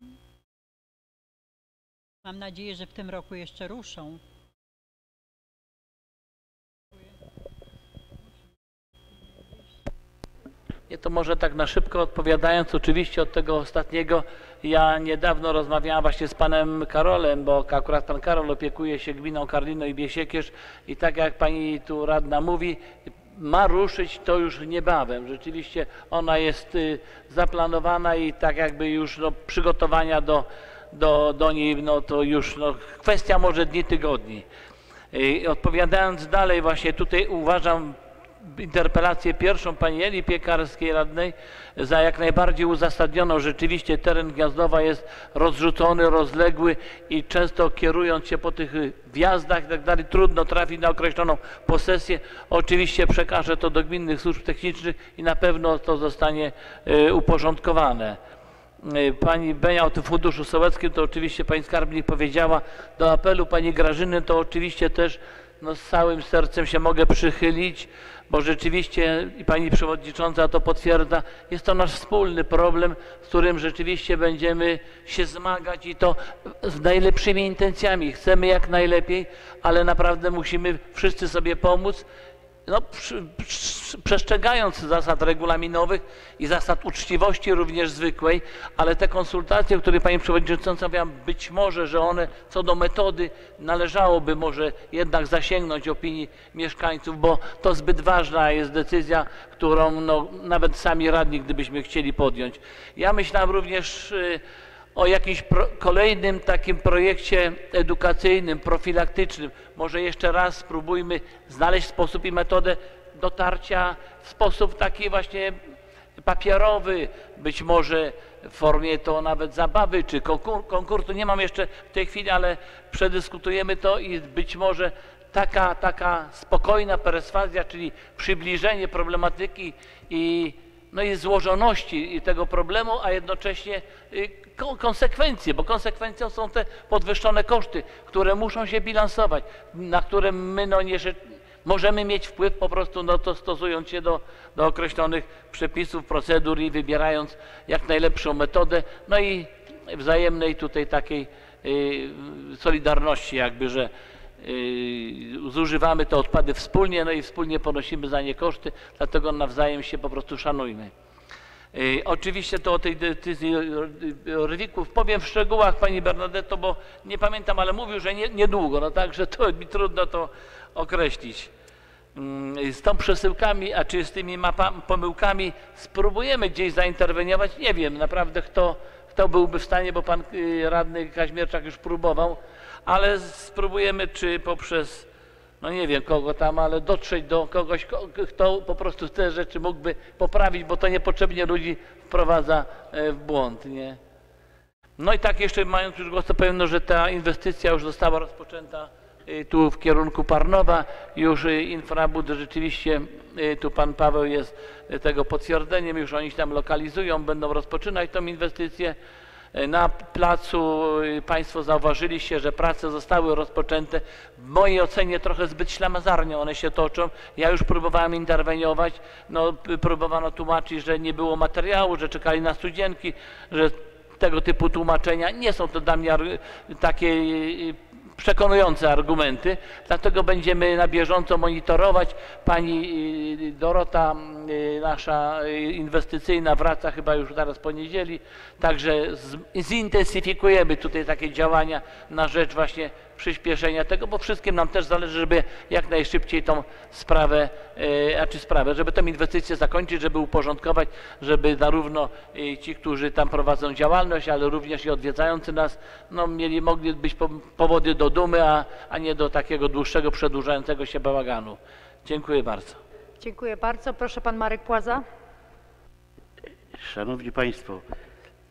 Mam nadzieję, że w tym roku jeszcze ruszą.
To może tak na szybko odpowiadając, oczywiście od tego ostatniego, ja niedawno rozmawiałam właśnie z panem Karolem, bo akurat pan Karol opiekuje się gminą Karlino i Biesiekierz i tak jak pani tu radna mówi, ma ruszyć to już niebawem. Rzeczywiście ona jest zaplanowana i tak jakby już przygotowania do niej, no to już kwestia może dni, tygodni. Odpowiadając dalej, właśnie tutaj uważam interpelację pierwszą pani Eli Piekarskiej radnej za jak najbardziej uzasadnioną. Rzeczywiście teren Gniazdowa jest rozrzucony, rozległy i często kierując się po tych wjazdach i tak dalej trudno trafić na określoną posesję. Oczywiście przekażę to do gminnych służb technicznych i na pewno to zostanie uporządkowane. Pani Benia o tym funduszu sołeckim, to oczywiście pani skarbnik powiedziała. Do apelu pani Grażyny to oczywiście też z całym sercem się mogę przychylić, bo rzeczywiście i pani przewodnicząca to potwierdza, jest to nasz wspólny problem, z którym rzeczywiście będziemy się zmagać i to z najlepszymi intencjami. Chcemy jak najlepiej, ale naprawdę musimy wszyscy sobie pomóc, przestrzegając zasad regulaminowych i zasad uczciwości również zwykłej, ale te konsultacje, o których pani przewodnicząca mówiła, być może, że one co do metody należałoby może jednak zasięgnąć opinii mieszkańców, bo to zbyt ważna jest decyzja, którą nawet sami radni, gdybyśmy chcieli podjąć. Ja myślałem również o jakimś kolejnym takim projekcie edukacyjnym, profilaktycznym. Może jeszcze raz spróbujmy znaleźć sposób i metodę dotarcia w sposób taki właśnie papierowy, być może w formie to nawet zabawy czy konkursu. Nie mam jeszcze w tej chwili, ale przedyskutujemy to i być może taka spokojna perswazja, czyli przybliżenie problematyki i złożoności tego problemu, a jednocześnie konsekwencje, bo konsekwencją są te podwyższone koszty, które muszą się bilansować, na które my możemy mieć wpływ po prostu to stosując się do określonych przepisów, procedur i wybierając jak najlepszą metodę, i wzajemnej tutaj takiej solidarności jakby, że zużywamy te odpady wspólnie, i wspólnie ponosimy za nie koszty, dlatego nawzajem się po prostu szanujmy. Oczywiście to o tej decyzji Rwików powiem w szczegółach pani Bernadetto, bo nie pamiętam, ale mówił, że niedługo, także to mi trudno to określić. Z tą przesyłkami, a czy z tymi pomyłkami spróbujemy gdzieś zainterweniować, nie wiem naprawdę kto byłby w stanie, bo pan radny Kaźmierczak już próbował, ale spróbujemy czy poprzez, nie wiem kogo tam, ale dotrzeć do kogoś, kto po prostu te rzeczy mógłby poprawić, bo to niepotrzebnie ludzi wprowadza w błąd, nie? I tak jeszcze mając już głos, to powiem, że ta inwestycja już została rozpoczęta tu w kierunku Parnowa, już Infrabud rzeczywiście, tu pan Paweł jest tego potwierdzeniem, już oni się tam lokalizują, będą rozpoczynać tą inwestycję. Na placu państwo zauważyliście, że prace zostały rozpoczęte. W mojej ocenie trochę zbyt ślamazarnie one się toczą. Ja już próbowałem interweniować, próbowano tłumaczyć, że nie było materiału, że czekali na studzienki, że tego typu tłumaczenia nie są to dla mnie takie przekonujące argumenty, dlatego będziemy na bieżąco monitorować. Pani Dorota, nasza inwestycyjna, wraca chyba już zaraz po niedzieli, także zintensyfikujemy tutaj takie działania na rzecz właśnie przyspieszenia tego, bo wszystkim nam też zależy, żeby jak najszybciej tą sprawę, żeby tę inwestycję zakończyć, żeby uporządkować, żeby zarówno ci, którzy tam prowadzą działalność, ale również i odwiedzający nas, mogli być powody do dumy, a nie do takiego dłuższego, przedłużającego się bałaganu. Dziękuję bardzo.
Dziękuję bardzo. Proszę pan Marek Płaza.
Szanowni Państwo,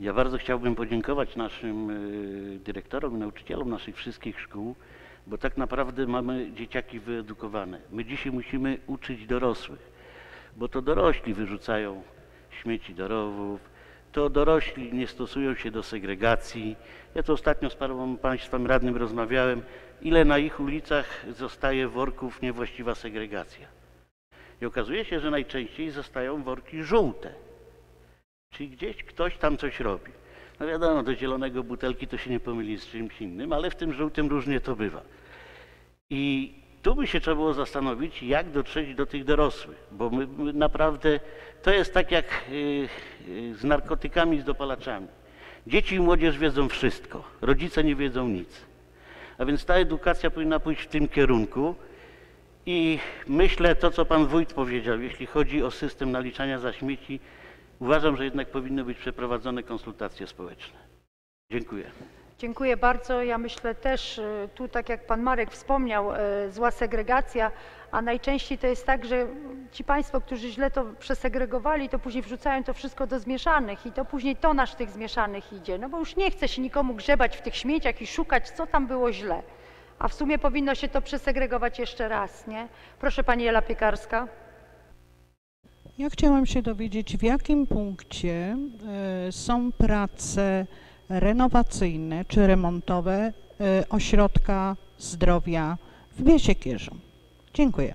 Ja bardzo chciałbym podziękować naszym dyrektorom i nauczycielom naszych wszystkich szkół, bo tak naprawdę mamy dzieciaki wyedukowane. My dzisiaj musimy uczyć dorosłych, bo to dorośli wyrzucają śmieci do rowów, to dorośli nie stosują się do segregacji. Ja to ostatnio z paru państwem radnym rozmawiałem, ile na ich ulicach zostaje worków niewłaściwa segregacja. I okazuje się, że najczęściej zostają worki żółte. Czyli gdzieś ktoś tam coś robi. No wiadomo, do zielonego butelki to się nie pomyli z czymś innym, ale w tym żółtym różnie to bywa. I tu by się trzeba było zastanowić, jak dotrzeć do tych dorosłych, bo my naprawdę, to jest tak jak z narkotykami, z dopalaczami. Dzieci i młodzież wiedzą wszystko, rodzice nie wiedzą nic. A więc ta edukacja powinna pójść w tym kierunku i myślę to, co pan wójt powiedział, jeśli chodzi o system naliczania za śmieci, uważam, że jednak powinny być przeprowadzone konsultacje społeczne. Dziękuję.
Dziękuję bardzo. Ja myślę też, tu tak jak pan Marek wspomniał, zła segregacja, a najczęściej to jest tak, że ci państwo, którzy źle to przesegregowali, to później wrzucają to wszystko do zmieszanych i to później tonaż tych zmieszanych idzie, no bo już nie chce się nikomu grzebać w tych śmieciach i szukać, co tam było źle. A w sumie powinno się to przesegregować jeszcze raz, nie? Proszę pani Ela Piekarska.
Ja chciałam się dowiedzieć, w jakim punkcie są prace renowacyjne czy remontowe ośrodka zdrowia w Biesiekierzu. Dziękuję.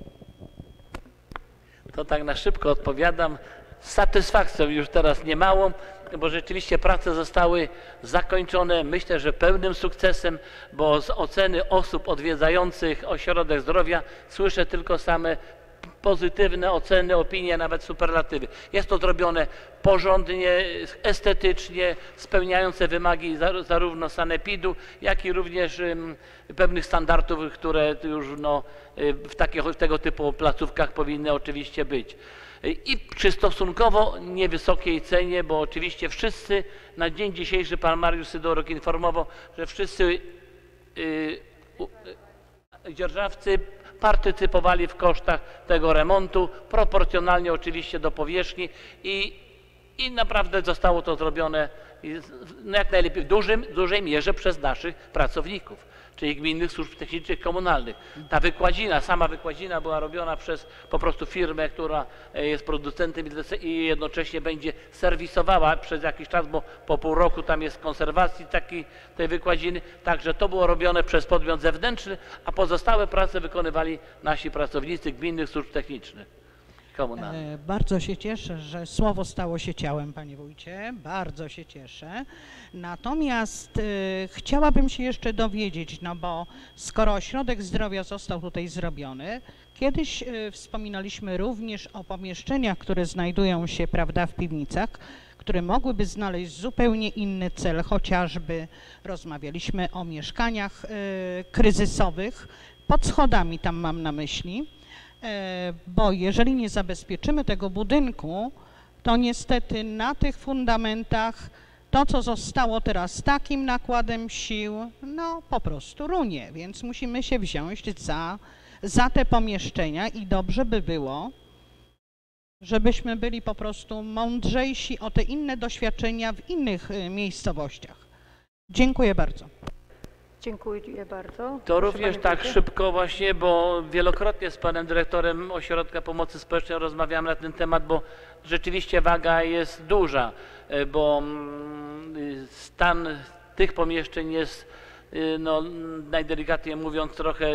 To tak na szybko odpowiadam. Z satysfakcją już teraz niemałą, bo rzeczywiście prace zostały zakończone, myślę, że pełnym sukcesem, bo z oceny osób odwiedzających ośrodek zdrowia słyszę tylko same pozytywne oceny, opinie, nawet superlatywy. Jest to zrobione porządnie, estetycznie, spełniające wymagi zarówno sanepidu, jak i również pewnych standardów, które już w tego typu placówkach powinny oczywiście być. I przy stosunkowo niewysokiej cenie, bo oczywiście wszyscy, na dzień dzisiejszy pan Mariusz Sydorok informował, że wszyscy dzierżawcy partycypowali w kosztach tego remontu, proporcjonalnie oczywiście do powierzchni i naprawdę zostało to zrobione jak najlepiej, w dużej mierze przez naszych pracowników, czyli gminnych służb technicznych komunalnych. Ta wykładzina, sama wykładzina była robiona przez po prostu firmę, która jest producentem i jednocześnie będzie serwisowała przez jakiś czas, bo po pół roku tam jest konserwacji tej wykładziny. Także to było robione przez podmiot zewnętrzny, a pozostałe prace wykonywali nasi pracownicy gminnych służb technicznych.
Bardzo się cieszę, że słowo stało się ciałem, panie wójcie. Bardzo się cieszę. Natomiast chciałabym się jeszcze dowiedzieć, no bo skoro ośrodek zdrowia został tutaj zrobiony, kiedyś wspominaliśmy również o pomieszczeniach, które znajdują się, prawda, w piwnicach, które mogłyby znaleźć zupełnie inny cel, chociażby rozmawialiśmy o mieszkaniach kryzysowych, pod schodami tam mam na myśli. Bo jeżeli nie zabezpieczymy tego budynku, to niestety na tych fundamentach to, co zostało teraz takim nakładem sił, no po prostu runie, więc musimy się wziąć za te pomieszczenia i dobrze by było, żebyśmy byli po prostu mądrzejsi o te inne doświadczenia w innych miejscowościach. Dziękuję bardzo.
Dziękuję bardzo.
To również tak szybko właśnie, bo wielokrotnie z panem dyrektorem Ośrodka Pomocy Społecznej rozmawiałem na ten temat, bo rzeczywiście waga jest duża, bo stan tych pomieszczeń jest, no, najdelikatniej mówiąc, trochę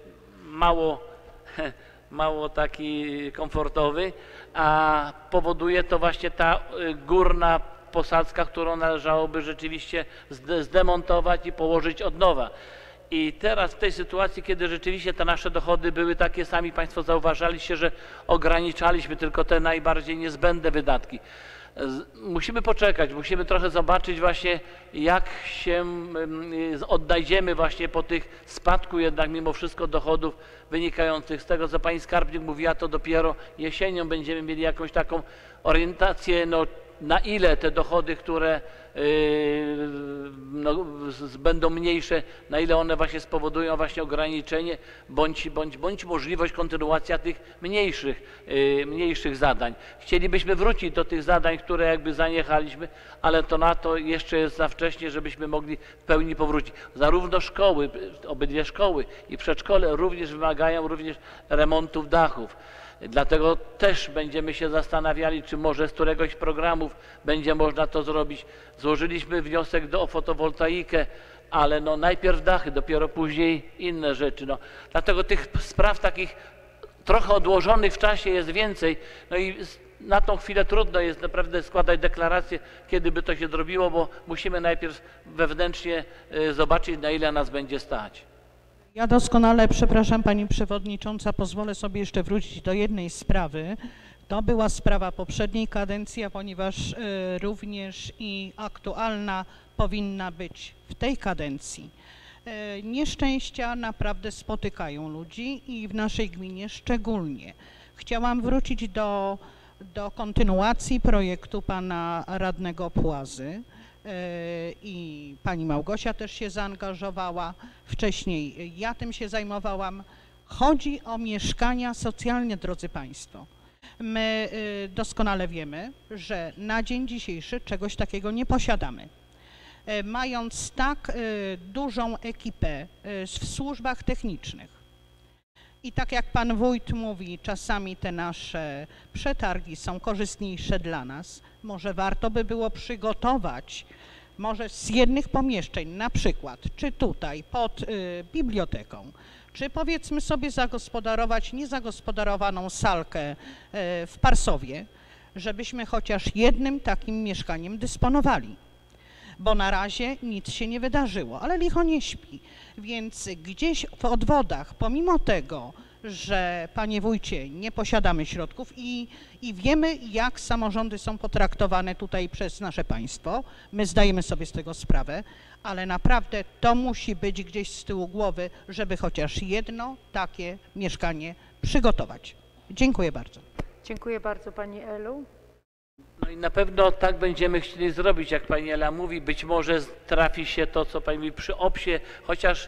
mało taki komfortowy, a powoduje to właśnie ta górna posadzka, którą należałoby rzeczywiście zdemontować i położyć od nowa. I teraz w tej sytuacji, kiedy rzeczywiście te nasze dochody były takie, sami państwo zauważaliście, że ograniczaliśmy tylko te najbardziej niezbędne wydatki. Musimy poczekać, musimy trochę zobaczyć właśnie, jak się odnajdziemy właśnie po tych spadku jednak mimo wszystko dochodów wynikających z tego, co pani skarbnik mówiła, to dopiero jesienią będziemy mieli jakąś taką orientację, no, na ile te dochody, które będą mniejsze, na ile one właśnie spowodują właśnie ograniczenie bądź możliwość kontynuacja tych mniejszych zadań. Chcielibyśmy wrócić do tych zadań, które jakby zaniechaliśmy, ale to na to jeszcze jest za wcześnie, żebyśmy mogli w pełni powrócić. Zarówno szkoły, obydwie szkoły i przedszkole również wymagają remontów dachów. Dlatego też będziemy się zastanawiali, czy może z któregoś z programów będzie można to zrobić. Złożyliśmy wniosek o fotowoltaikę, ale no najpierw dachy, dopiero później inne rzeczy. No, dlatego tych spraw takich trochę odłożonych w czasie jest więcej. No i na tą chwilę trudno jest naprawdę składać deklarację, kiedy by to się zrobiło, bo musimy najpierw wewnętrznie zobaczyć, na ile nas będzie stać.
Ja doskonale, przepraszam Pani Przewodnicząca, pozwolę sobie jeszcze wrócić do jednej sprawy. To była sprawa poprzedniej kadencji, a ponieważ również i aktualna powinna być w tej kadencji. Nieszczęścia naprawdę spotykają ludzi i w naszej gminie szczególnie. Chciałam wrócić do kontynuacji projektu pana radnego Płazy. I pani Małgosia też się zaangażowała. Wcześniej ja tym się zajmowałam. Chodzi o mieszkania socjalne, drodzy Państwo. My doskonale wiemy, że na dzień dzisiejszy czegoś takiego nie posiadamy. Mając tak dużą ekipę w służbach technicznych i tak jak pan wójt mówi, czasami te nasze przetargi są korzystniejsze dla nas, może warto by było przygotować może z jednych pomieszczeń, na przykład, czy tutaj pod biblioteką, czy powiedzmy sobie zagospodarować niezagospodarowaną salkę w Parsowie, żebyśmy chociaż jednym takim mieszkaniem dysponowali. Bo na razie nic się nie wydarzyło, ale licho nie śpi. Więc gdzieś w odwodach, pomimo tego, że panie wójcie, nie posiadamy środków i wiemy, jak samorządy są potraktowane tutaj przez nasze państwo, my zdajemy sobie z tego sprawę, ale naprawdę to musi być gdzieś z tyłu głowy, żeby chociaż jedno takie mieszkanie przygotować. Dziękuję bardzo.
Dziękuję bardzo pani Elu.
No i na pewno tak będziemy chcieli zrobić, jak pani Ela mówi. Być może trafi się to, co pani mówi przy OPS-ie, chociaż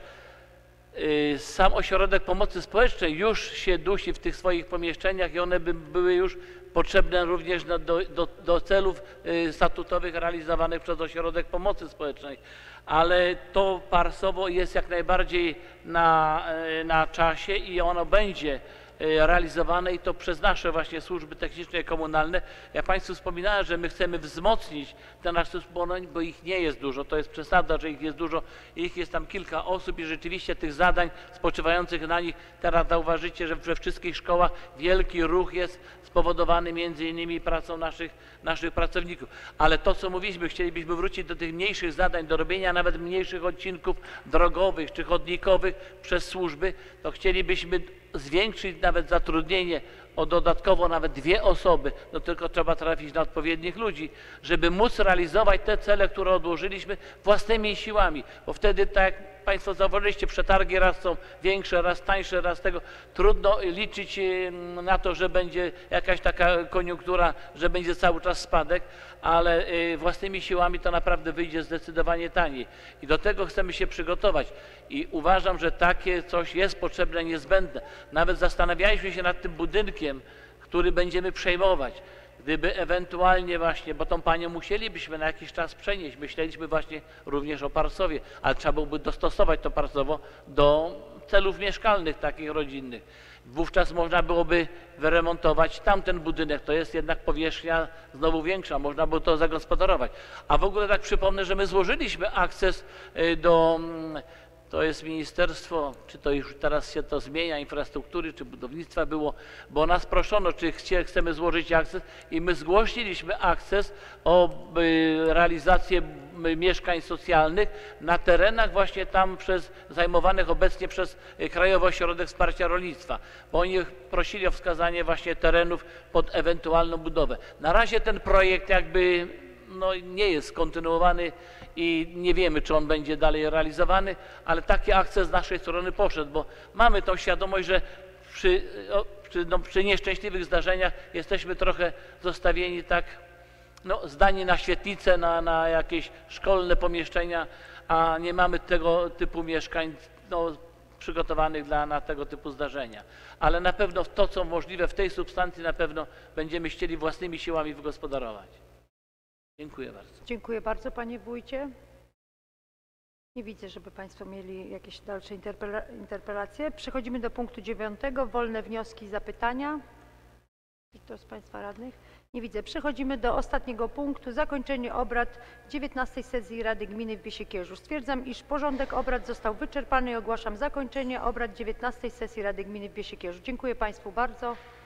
sam ośrodek pomocy społecznej już się dusi w tych swoich pomieszczeniach i one by były już potrzebne również do celów statutowych realizowanych przez ośrodek pomocy społecznej. Ale to Parsowo jest jak najbardziej na czasie i ono będzie realizowane i to przez nasze właśnie służby techniczne i komunalne. Ja Państwu wspominałem, że my chcemy wzmocnić te nasze służby, bo ich nie jest dużo, to jest przesada, że ich jest dużo, ich jest tam kilka osób i rzeczywiście tych zadań spoczywających na nich, teraz zauważycie, że we wszystkich szkołach wielki ruch jest spowodowany między innymi pracą naszych pracowników. Ale to, co mówiliśmy, chcielibyśmy wrócić do tych mniejszych zadań, do robienia nawet mniejszych odcinków drogowych czy chodnikowych przez służby, to chcielibyśmy zwiększyć nawet zatrudnienie o dodatkowo nawet 2 osoby, no tylko trzeba trafić na odpowiednich ludzi, żeby móc realizować te cele, które odłożyliśmy własnymi siłami, bo wtedy, tak jak Państwo zauważyliście, przetargi raz są większe, raz tańsze, raz tego. Trudno liczyć na to, że będzie jakaś taka koniunktura, że będzie cały czas spadek, ale własnymi siłami to naprawdę wyjdzie zdecydowanie taniej. I do tego chcemy się przygotować. I uważam, że takie coś jest potrzebne, niezbędne. Nawet zastanawialiśmy się nad tym budynkiem, który będziemy przejmować. Gdyby ewentualnie właśnie, bo tą panią musielibyśmy na jakiś czas przenieść, myśleliśmy właśnie również o Parsowie, ale trzeba byłoby dostosować to Parsowo do celów mieszkalnych, takich rodzinnych. Wówczas można byłoby wyremontować tamten budynek, to jest jednak powierzchnia znowu większa, można było to zagospodarować. A w ogóle tak przypomnę, że my złożyliśmy akces do... To jest ministerstwo, czy to już teraz się to zmienia, infrastruktury, czy budownictwa było, bo nas proszono, czy chcemy złożyć akces i my zgłosiliśmy akces o realizację mieszkań socjalnych na terenach właśnie tam zajmowanych obecnie przez Krajowy Ośrodek Wsparcia Rolnictwa, bo oni prosili o wskazanie właśnie terenów pod ewentualną budowę. Na razie ten projekt jakby nie jest kontynuowany i nie wiemy, czy on będzie dalej realizowany, ale taki akces z naszej strony poszedł, bo mamy tą świadomość, że przy nieszczęśliwych zdarzeniach jesteśmy trochę zostawieni tak no, zdani na świetlice, na jakieś szkolne pomieszczenia, a nie mamy tego typu mieszkań no, przygotowanych na tego typu zdarzenia. Ale na pewno to, co możliwe w tej substancji, na pewno będziemy chcieli własnymi siłami wygospodarować. Dziękuję bardzo.
Dziękuję bardzo, panie wójcie. Nie widzę, żeby państwo mieli jakieś dalsze interpelacje. Przechodzimy do punktu 9. Wolne wnioski i zapytania. Kto z państwa radnych? Nie widzę. Przechodzimy do ostatniego punktu. Zakończenie obrad 19. sesji Rady Gminy w Biesiekierzu. Stwierdzam, iż porządek obrad został wyczerpany i ogłaszam zakończenie obrad 19. sesji Rady Gminy w Biesiekierzu. Dziękuję państwu bardzo.